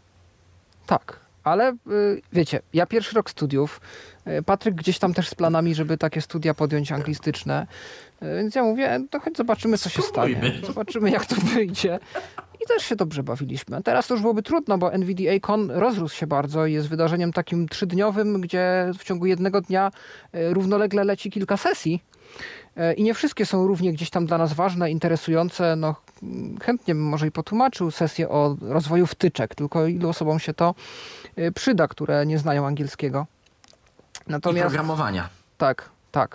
Tak, ale wiecie, ja pierwszy rok studiów, Patryk gdzieś tam też z planami, żeby takie studia podjąć anglistyczne, więc ja mówię, to choć zobaczymy, co się stanie. Zobaczymy, jak to wyjdzie. I też się dobrze bawiliśmy. Teraz to już byłoby trudno, bo NVDA-Con rozrósł się bardzo i jest wydarzeniem takim 3-dniowym, gdzie w ciągu jednego dnia równolegle leci kilka sesji. I nie wszystkie są równie gdzieś tam dla nas ważne, interesujące. No, chętnie bym może i potłumaczył sesję o rozwoju wtyczek, tylko ilu osobom się to przyda, które nie znają angielskiego. Natomiast... I programowania. Tak.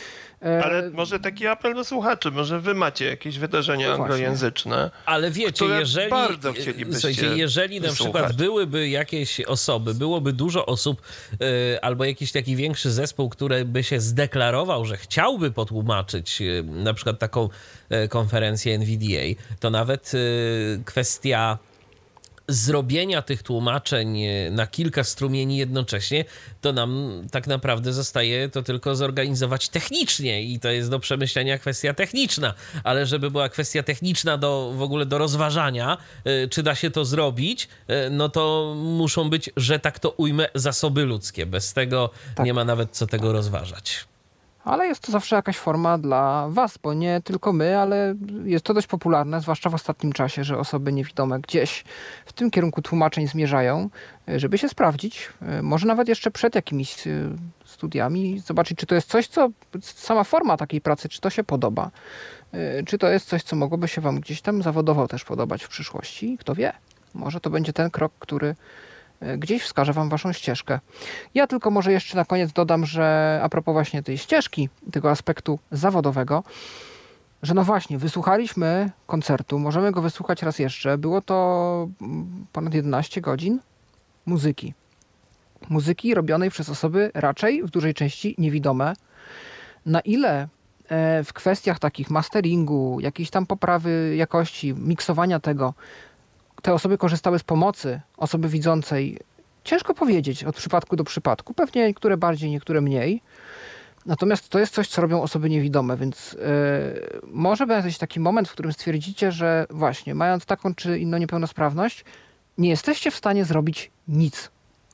Ale może taki apel do słuchaczy, może wy macie jakieś wydarzenia anglojęzyczne, ale wiecie, bardzo chcielibyście jeżeli na przykład byłyby jakieś osoby, byłoby dużo osób albo jakiś taki większy zespół, który by się zdeklarował, że chciałby potłumaczyć na przykład taką konferencję NVDA, to nawet kwestia zrobienia tych tłumaczeń na kilka strumieni jednocześnie, to nam tak naprawdę zostaje to tylko zorganizować technicznie i to jest do przemyślenia kwestia techniczna, ale żeby była kwestia techniczna w ogóle do rozważania, czy da się to zrobić, no to muszą być, że tak to ujmę, zasoby ludzkie. Bez tego nie ma nawet co tego rozważać. Ale jest to zawsze jakaś forma dla was, bo nie tylko my, ale jest to dość popularne, zwłaszcza w ostatnim czasie, że osoby niewidome gdzieś w tym kierunku tłumaczeń zmierzają, żeby się sprawdzić, może nawet jeszcze przed jakimiś studiami, zobaczyć, czy to jest coś, co sama forma takiej pracy, czy to się podoba, czy to jest coś, co mogłoby się wam gdzieś tam zawodowo też podobać w przyszłości. Kto wie, może to będzie ten krok, który gdzieś wskaże wam waszą ścieżkę. Ja tylko może jeszcze na koniec dodam, że a propos właśnie tej ścieżki, tego aspektu zawodowego, że no właśnie, wysłuchaliśmy koncertu, możemy go wysłuchać raz jeszcze. Było to ponad 11 godzin muzyki. Muzyki robionej przez osoby raczej w dużej części niewidome. Na ile w kwestiach takich masteringu, jakiejś tam poprawy jakości, miksowania tego, te osoby korzystały z pomocy osoby widzącej, ciężko powiedzieć od przypadku do przypadku. Pewnie niektóre bardziej, niektóre mniej. Natomiast to jest coś, co robią osoby niewidome, więc może być taki moment, w którym stwierdzicie, że właśnie, mając taką czy inną niepełnosprawność, nie jesteście w stanie zrobić nic.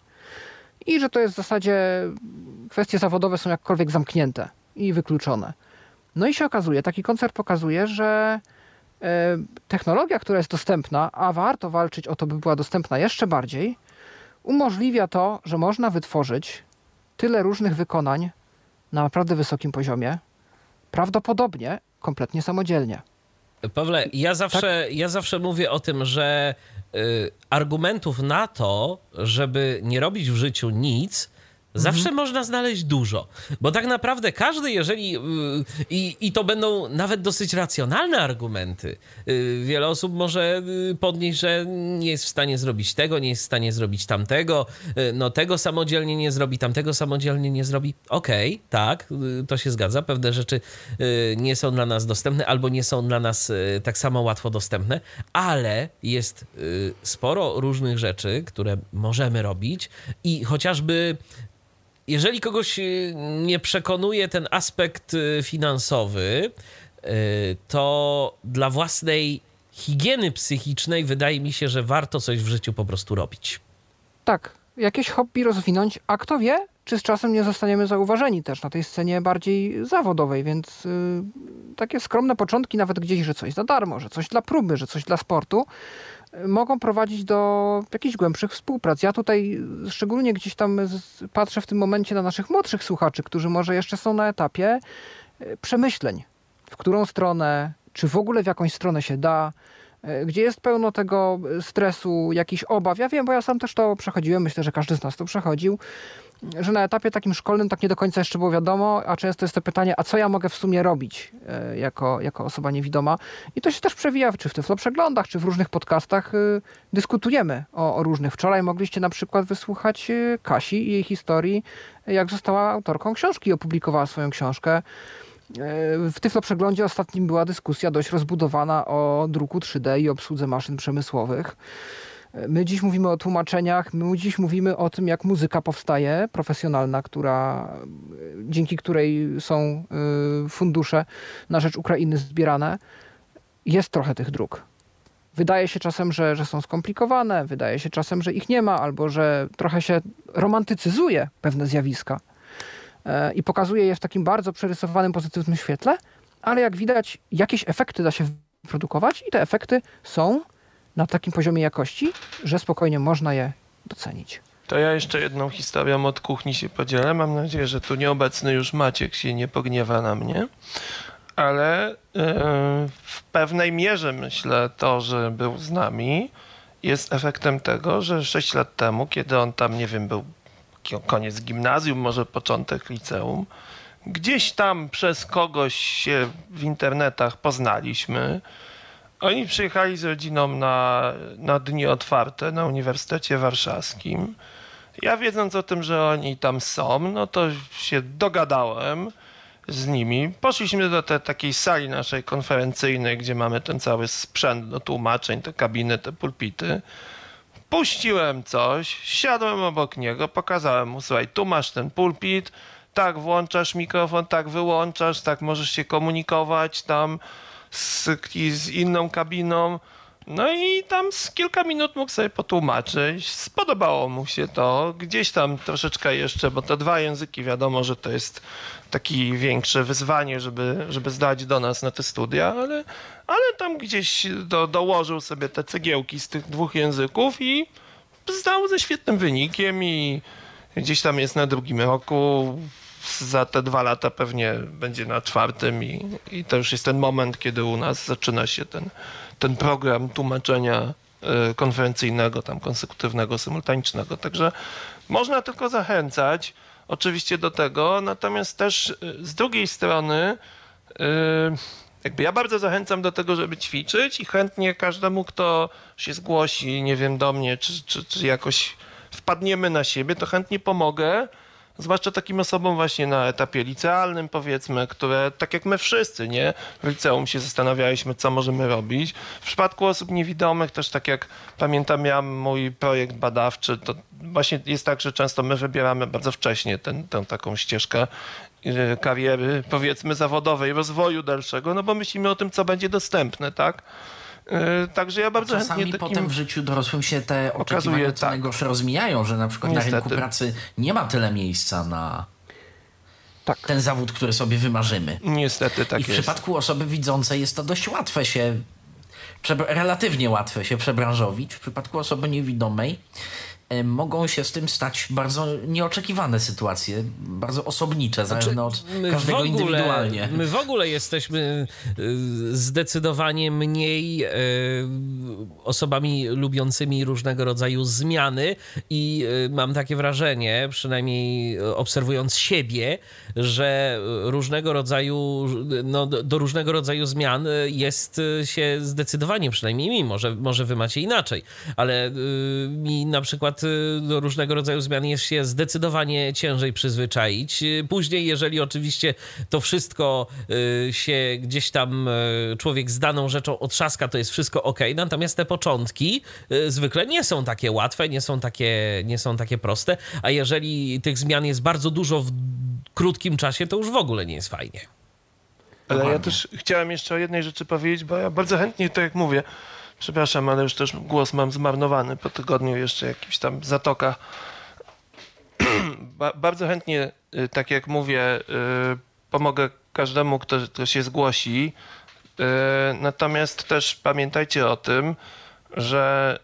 I że to jest w zasadzie, kwestie zawodowe są jakkolwiek zamknięte i wykluczone. No i się okazuje, taki koncert pokazuje, że technologia, która jest dostępna, a warto walczyć o to, by była dostępna jeszcze bardziej, umożliwia to, że można wytworzyć tyle różnych wykonań na naprawdę wysokim poziomie, prawdopodobnie kompletnie samodzielnie. Pawle, ja zawsze mówię o tym, że argumentów na to, żeby nie robić w życiu nic, Zawsze można znaleźć dużo, bo tak naprawdę każdy, jeżeli i to będą nawet dosyć racjonalne argumenty, wiele osób może podnieść, że nie jest w stanie zrobić tego, nie jest w stanie zrobić tamtego, no tego samodzielnie nie zrobi, tamtego samodzielnie nie zrobi. Okej, tak, to się zgadza, pewne rzeczy nie są dla nas dostępne albo nie są dla nas tak samo łatwo dostępne, ale jest sporo różnych rzeczy, które możemy robić i chociażby jeżeli kogoś nie przekonuje ten aspekt finansowy, to dla własnej higieny psychicznej wydaje mi się, że warto coś w życiu po prostu robić. Tak, jakieś hobby rozwinąć, a kto wie, czy z czasem nie zostaniemy zauważeni też na tej scenie bardziej zawodowej, więc takie skromne początki, nawet gdzieś, że coś za darmo, że coś dla próby, że coś dla sportu, mogą prowadzić do jakichś głębszych współprac. Ja tutaj szczególnie gdzieś tam patrzę w tym momencie na naszych młodszych słuchaczy, którzy może jeszcze są na etapie przemyśleń, w którą stronę, czy w ogóle w jakąś stronę się da, gdzie jest pełno tego stresu, jakichś obaw. Ja wiem, bo ja sam też to przechodziłem, myślę, że każdy z nas to przechodził, że na etapie takim szkolnym tak nie do końca jeszcze było wiadomo, a często jest to pytanie, a co ja mogę w sumie robić jako osoba niewidoma. I to się też przewija, czy w Tyflo Przeglądach, czy w różnych podcastach dyskutujemy o różnych. Wczoraj mogliście na przykład wysłuchać Kasi i jej historii, jak została autorką książki i opublikowała swoją książkę. W Tyflo Przeglądzie ostatnim była dyskusja dość rozbudowana o druku 3D i obsłudze maszyn przemysłowych. My dziś mówimy o tłumaczeniach, my dziś mówimy o tym, jak muzyka powstaje, profesjonalna, dzięki której są fundusze na rzecz Ukrainy zbierane. Jest trochę tych dróg. Wydaje się czasem, że są skomplikowane, wydaje się czasem, że ich nie ma, albo że trochę się romantycyzuje pewne zjawiska i pokazuje je w takim bardzo przerysowanym, pozytywnym świetle, ale jak widać, jakieś efekty da się wyprodukować i te efekty są na takim poziomie jakości, że spokojnie można je docenić. To ja jeszcze jedną historią od kuchni się podzielę. Mam nadzieję, że tu nieobecny już Maciek się nie pogniewa na mnie. Ale w pewnej mierze myślę to, że był z nami, jest efektem tego, że 6 lat temu, kiedy on tam, nie wiem, był koniec gimnazjum, może początek liceum, gdzieś tam przez kogoś się w internetach poznaliśmy. Oni przyjechali z rodziną na dni otwarte na Uniwersytecie Warszawskim. Ja wiedząc o tym, że oni tam są, no to się dogadałem z nimi. Poszliśmy do takiej sali naszej konferencyjnej, gdzie mamy ten cały sprzęt do tłumaczeń, te kabiny, te pulpity. Puściłem coś, siadłem obok niego, pokazałem mu, słuchaj, tu masz ten pulpit, tak włączasz mikrofon, tak wyłączasz, tak możesz się komunikować tam z inną kabiną. No i tam z kilka minut mógł sobie potłumaczyć. Spodobało mu się to. Gdzieś tam troszeczkę jeszcze, bo te 2 języki wiadomo, że to jest takie większe wyzwanie, żeby zdać do nas na te studia, ale tam gdzieś dołożył sobie te cegiełki z tych 2 języków i zdał ze świetnym wynikiem i gdzieś tam jest na 2. roku. Za te 2 lata pewnie będzie na 4. i to już jest ten moment, kiedy u nas zaczyna się ten program tłumaczenia konferencyjnego, tam konsekutywnego, symultanicznego. Także można tylko zachęcać oczywiście do tego, natomiast też z drugiej strony jakby ja bardzo zachęcam do tego, żeby ćwiczyć i chętnie każdemu, kto się zgłosi, nie wiem, do mnie, czy jakoś wpadniemy na siebie, to chętnie pomogę. Zwłaszcza takim osobom właśnie na etapie licealnym, powiedzmy, które tak jak my wszyscy, nie? W liceum się zastanawialiśmy, co możemy robić. W przypadku osób niewidomych też, tak jak pamiętam, miałem mój projekt badawczy, to właśnie jest tak, że często my wybieramy bardzo wcześnie tę taką ścieżkę kariery, powiedzmy, zawodowej, rozwoju dalszego, no bo myślimy o tym, co będzie dostępne, tak? Także ja bardzo czasami chętnie potem w życiu dorosłym się te oczekiwania co najgorsze rozmijają, że na przykład niestety na rynku pracy nie ma tyle miejsca na ten zawód, który sobie wymarzymy. Niestety tak jest. I w przypadku osoby widzącej jest to dość łatwe się, relatywnie łatwe się przebranżowić. W przypadku osoby niewidomej mogą się z tym stać bardzo nieoczekiwane sytuacje, bardzo osobnicze, zależne od każdego indywidualnie. My w ogóle jesteśmy zdecydowanie mniej osobami lubiącymi różnego rodzaju zmiany i mam takie wrażenie, przynajmniej obserwując siebie, że różnego rodzaju, do różnego rodzaju zmian jest się zdecydowanie, przynajmniej mi, może wy macie inaczej, ale mi na przykład do różnego rodzaju zmian jest się zdecydowanie ciężej przyzwyczaić. Później, jeżeli oczywiście to wszystko się gdzieś tam człowiek z daną rzeczą otrzaska, to jest wszystko okej. Natomiast te początki zwykle nie są takie łatwe, nie są takie proste, a jeżeli tych zmian jest bardzo dużo w krótkim czasie, to już w ogóle nie jest fajnie. Ale ja też chciałem jeszcze o jednej rzeczy powiedzieć, bo ja bardzo chętnie, tak jak mówię, przepraszam, ale już też głos mam zmarnowany po tygodniu jeszcze jakichś tam zatokach. Bardzo chętnie, tak jak mówię, pomogę każdemu, kto się zgłosi. Natomiast też pamiętajcie o tym, że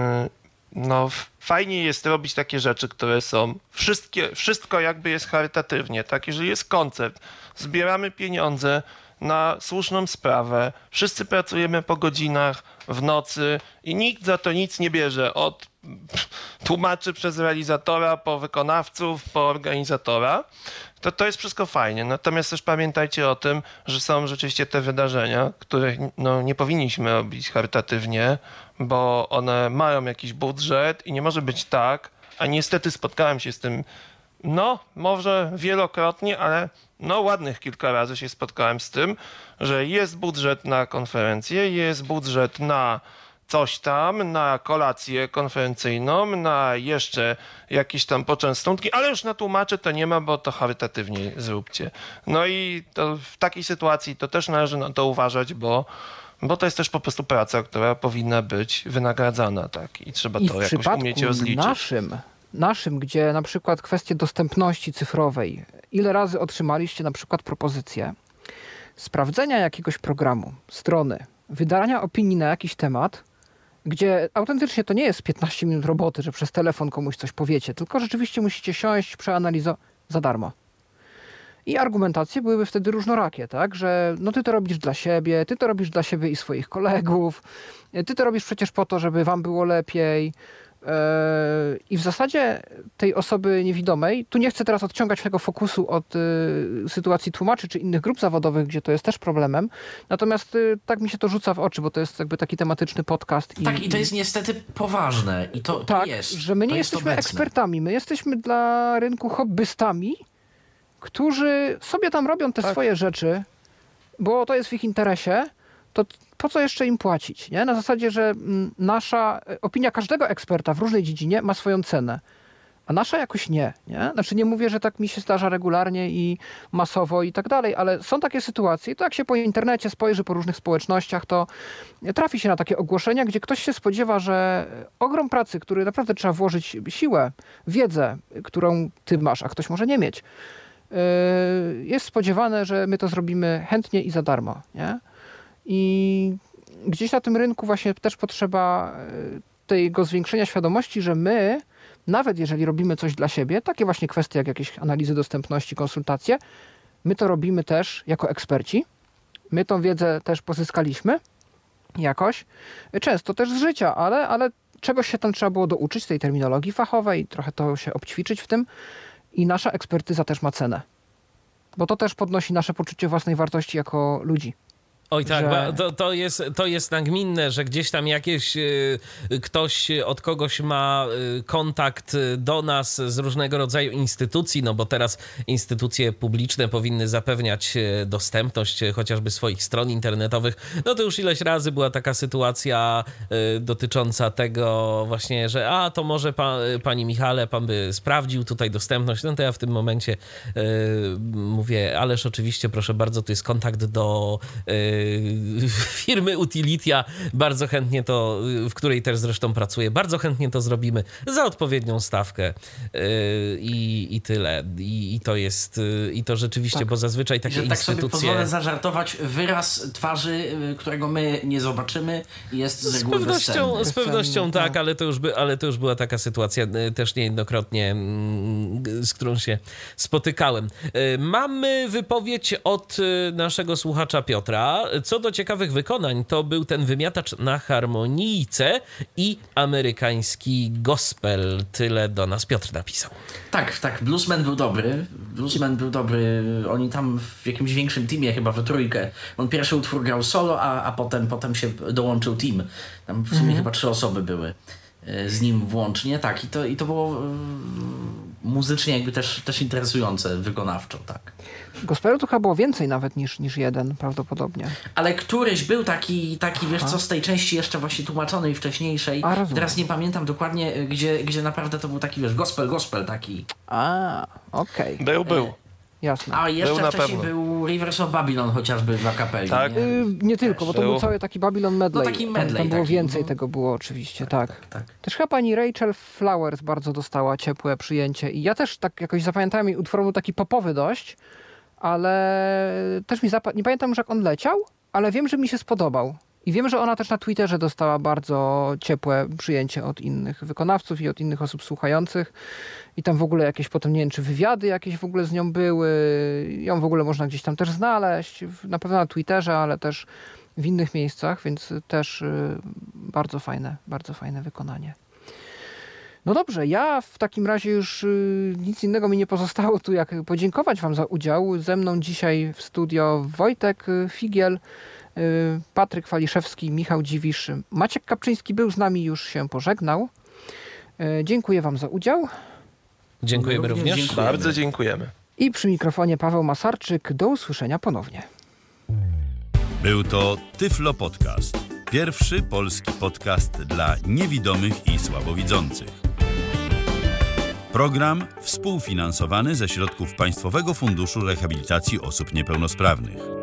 fajnie jest robić takie rzeczy, które są wszystko jakby jest charytatywnie, tak? Jeżeli jest koncert, zbieramy pieniądze na słuszną sprawę, wszyscy pracujemy po godzinach, w nocy i nikt za to nic nie bierze, od tłumaczy przez realizatora, po wykonawców, po organizatora, to jest wszystko fajnie. Natomiast też pamiętajcie o tym, że są rzeczywiście te wydarzenia, których nie powinniśmy robić charytatywnie, bo one mają jakiś budżet i nie może być tak, a niestety spotkałem się z tym, może wielokrotnie, ale ładnych kilka razy się spotkałem z tym, że jest budżet na konferencję, jest budżet na coś tam, na kolację konferencyjną, na jeszcze jakieś tam poczęstunki, ale już na tłumaczy to nie ma, bo to charytatywnie zróbcie. I to w takiej sytuacji to też należy na to uważać, bo to jest też po prostu praca, która powinna być wynagradzana, tak? I trzeba to jakoś umieć rozliczyć. Naszym, gdzie na przykład kwestie dostępności cyfrowej, ile razy otrzymaliście na przykład propozycję sprawdzenia jakiegoś programu, strony, wydania opinii na jakiś temat, gdzie autentycznie to nie jest 15 minut roboty, że przez telefon komuś coś powiecie, tylko rzeczywiście musicie siąść, przeanalizować za darmo. I argumentacje byłyby wtedy różnorakie, tak? Że ty to robisz dla siebie, ty to robisz dla siebie i swoich kolegów, ty to robisz przecież po to, żeby wam było lepiej. I w zasadzie tej osoby niewidomej, tu nie chcę teraz odciągać tego fokusu od sytuacji tłumaczy czy innych grup zawodowych, gdzie to jest też problemem, natomiast tak mi się to rzuca w oczy, bo to jest jakby taki tematyczny podcast. I to jest niestety poważne i to jest. Że my nie jesteśmy ekspertami, my jesteśmy dla rynku hobbystami, którzy sobie tam robią te swoje rzeczy, bo to jest w ich interesie, to po co jeszcze im płacić? Nie? Na zasadzie, że opinia każdego eksperta w różnej dziedzinie ma swoją cenę, a nasza jakoś nie. Znaczy nie mówię, że tak mi się zdarza regularnie i masowo i tak dalej, ale są takie sytuacje, to jak się po internecie spojrzy, po różnych społecznościach, to trafi się na takie ogłoszenia, gdzie ktoś się spodziewa, że ogrom pracy, który naprawdę trzeba włożyć siłę, wiedzę, którą ty masz, a ktoś może nie mieć, jest spodziewane, że my to zrobimy chętnie i za darmo. Nie? I gdzieś na tym rynku właśnie też potrzeba tego zwiększenia świadomości, że my, nawet jeżeli robimy coś dla siebie, takie właśnie kwestie jak jakieś analizy dostępności, konsultacje, my to robimy też jako eksperci. My tą wiedzę też pozyskaliśmy jakoś, często też z życia, ale czegoś się tam trzeba było douczyć, tej terminologii fachowej, trochę to się obćwiczyć w tym i nasza ekspertyza też ma cenę. Bo to też podnosi nasze poczucie własnej wartości jako ludzi. Oj tak, to jest nagminne, że gdzieś tam ktoś od kogoś ma kontakt do nas z różnego rodzaju instytucji, bo teraz instytucje publiczne powinny zapewniać dostępność chociażby swoich stron internetowych. To już ileś razy była taka sytuacja dotycząca tego właśnie, że to może pani Michale, pan by sprawdził tutaj dostępność. To ja w tym momencie mówię, ależ oczywiście, proszę bardzo, tu jest kontakt do firmy Utilitia, bardzo chętnie to, w której też zresztą pracuję, bardzo chętnie to zrobimy za odpowiednią stawkę i tyle. I to jest, i to rzeczywiście, bo zazwyczaj takie instytucje... Tak sobie pozwolę zażartować, wyraz twarzy, którego my nie zobaczymy, jest z reguły bezcenny. Z pewnością tak, ale to już była taka sytuacja też niejednokrotnie, z którą się spotykałem. Mamy wypowiedź od naszego słuchacza Piotra. Co do ciekawych wykonań, to był ten wymiatacz na harmonijce i amerykański gospel. Tyle do nas Piotr napisał. Tak, Bluesman był dobry. Oni tam w jakimś większym teamie, chyba we trójkę. On pierwszy utwór grał solo, a potem się dołączył team. Tam w sumie chyba 3 osoby były z nim włącznie. Tak, i to było muzycznie jakby też interesujące wykonawczo, tak. Gospelu to chyba było więcej nawet niż jeden prawdopodobnie. Ale któryś był taki wiesz co, z tej części jeszcze właśnie tłumaczonej wcześniejszej. Teraz nie pamiętam dokładnie, gdzie naprawdę to był taki, wiesz, gospel taki. Okej. Był. Jasne. A jeszcze wcześniej był Rivers of Babylon chociażby w akapeli. Tak. Nie tylko, bo to był cały taki Babylon medley. No taki medley. Tam było więcej tego było oczywiście, tak. Też chyba pani Rachel Flowers bardzo dostała ciepłe przyjęcie i ja też tak jakoś zapamiętałem, jej utwór był taki popowy dość, ale też nie pamiętam już jak on leciał, ale wiem, że mi się spodobał. I wiem, że ona też na Twitterze dostała bardzo ciepłe przyjęcie od innych wykonawców i od innych osób słuchających. I tam w ogóle jakieś potem, nie wiem, czy wywiady jakieś w ogóle z nią były. Ją w ogóle można gdzieś tam też znaleźć. Na pewno na Twitterze, ale też w innych miejscach, więc też bardzo fajne wykonanie. No dobrze, ja w takim razie już nic innego mi nie pozostało tu, jak podziękować wam za udział. Ze mną dzisiaj w studio Wojtek Figiel, Patryk Waliszewski, Michał Dziwisz. Maciek Kapczyński był z nami, już się pożegnał. Dziękuję wam za udział. Dziękujemy również. Dziękujemy. Bardzo dziękujemy. I przy mikrofonie Paweł Masarczyk. Do usłyszenia ponownie. Był to Tyflo Podcast. Pierwszy polski podcast dla niewidomych i słabowidzących. Program współfinansowany ze środków Państwowego Funduszu Rehabilitacji Osób Niepełnosprawnych.